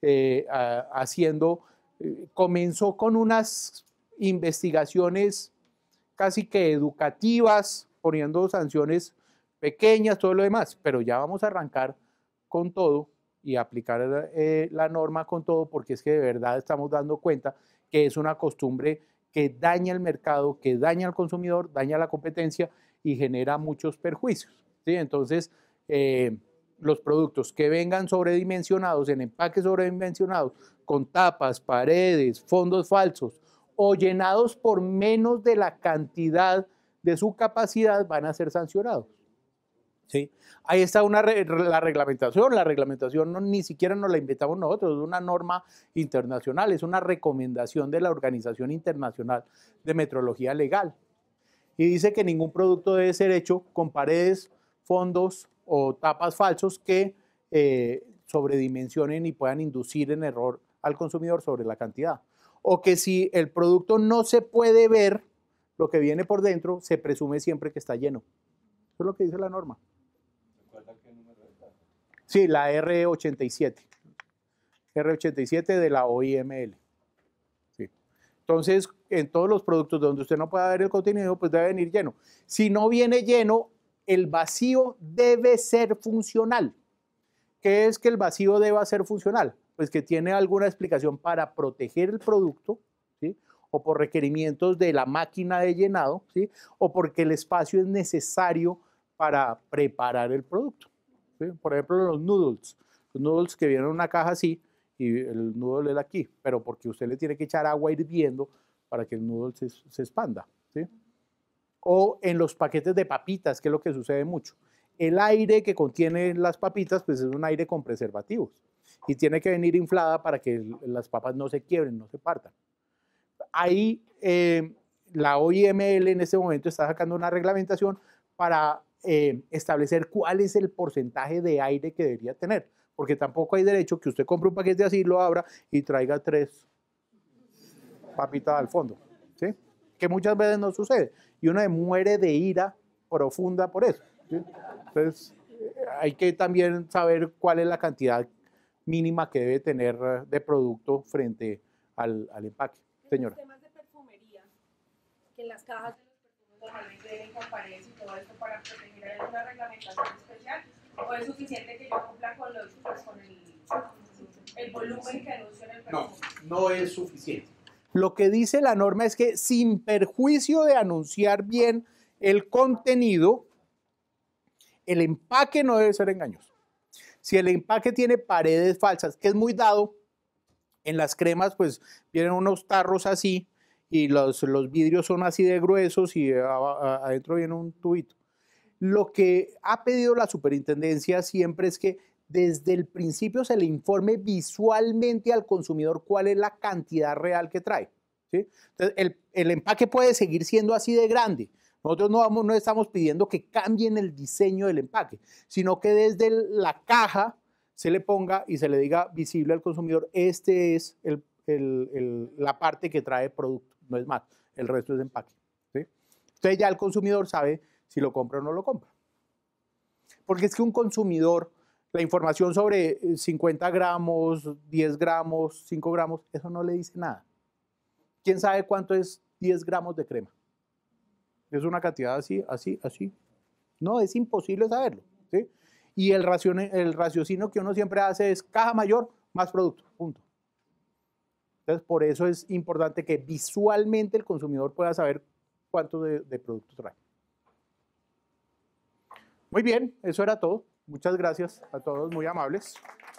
comenzó con unas investigaciones casi que educativas, poniendo sanciones pequeñas, todo lo demás, pero ya vamos a arrancar con todo y aplicar la norma con todo, porque es que de verdad estamos dando cuenta que es una costumbre que daña el mercado, que daña al consumidor, daña la competencia y genera muchos perjuicios, ¿sí? Entonces, los productos que vengan sobredimensionados, en empaques sobredimensionados, con tapas, paredes, fondos falsos o llenados por menos de la cantidad de su capacidad, van a ser sancionados. ¿Sí? Ahí está la reglamentación. La reglamentación ni siquiera nos la inventamos nosotros, es una norma internacional, es una recomendación de la Organización Internacional de Metrología Legal. Y dice que ningún producto debe ser hecho con paredes, fondos o tapas falsos que sobredimensionen y puedan inducir en error al consumidor sobre la cantidad. O que si el producto no se puede ver lo que viene por dentro, se presume siempre que está lleno. Eso es lo que dice la norma. ¿Qué número es? Sí, la R87. R87 de la OIML. Sí. Entonces, en todos los productos donde usted no pueda ver el contenido, pues debe venir lleno. Si no viene lleno, el vacío debe ser funcional. ¿Qué es que el vacío deba ser funcional? Pues que tiene alguna explicación para proteger el producto, ¿sí? O por requerimientos de la máquina de llenado, ¿sí? O porque el espacio es necesario para preparar el producto, ¿sí? Por ejemplo, los noodles que vienen en una caja así y el noodle es aquí, pero porque usted le tiene que echar agua hirviendo para que el noodle se expanda, ¿sí? O en los paquetes de papitas, que es lo que sucede mucho. El aire que contiene las papitas, pues es un aire con preservativos y tiene que venir inflada para que las papas no se quiebren, no se partan. Ahí la OIML en este momento está sacando una reglamentación para establecer cuál es el porcentaje de aire que debería tener, porque tampoco hay derecho que usted compre un paquete así, lo abra y traiga 3 papitas al fondo, ¿sí? Que muchas veces no sucede y uno muere de ira profunda por eso, ¿sí? Entonces hay que también saber cuál es la cantidad mínima que debe tener de producto frente al empaque. Señora. Los temas de perfumería, que en las cajas de los perfumes normalmente deben con paredes y todo esto para proteger, ¿hay alguna reglamentación especial? ¿O es suficiente que yo cumpla con el volumen que anuncio en el perfume? No es suficiente. Lo que dice la norma es que sin perjuicio de anunciar bien el contenido, el empaque no debe ser engañoso. Si el empaque tiene paredes falsas, que es muy dado, en las cremas pues vienen unos tarros así y los vidrios son así de gruesos y adentro viene un tubito. Lo que ha pedido la superintendencia siempre es que desde el principio se le informe visualmente al consumidor cuál es la cantidad real que trae, ¿sí? Entonces, el empaque puede seguir siendo así de grande. Nosotros no estamos pidiendo que cambien el diseño del empaque, sino que desde la caja se le ponga y se le diga visible al consumidor, este es la parte que trae producto, no es más, el resto es empaque, ¿sí? Entonces ya el consumidor sabe si lo compra o no lo compra. Porque es que un consumidor, la información sobre 50 gramos, 10 gramos, 5 gramos, eso no le dice nada. ¿Quién sabe cuánto es 10 gramos de crema? Es una cantidad así, así, así. No, es imposible saberlo, ¿sí? Y el raciocinio que uno siempre hace es caja mayor, más producto, punto. Entonces, por eso es importante que visualmente el consumidor pueda saber cuánto de producto trae. Muy bien, eso era todo. Muchas gracias a todos, muy amables.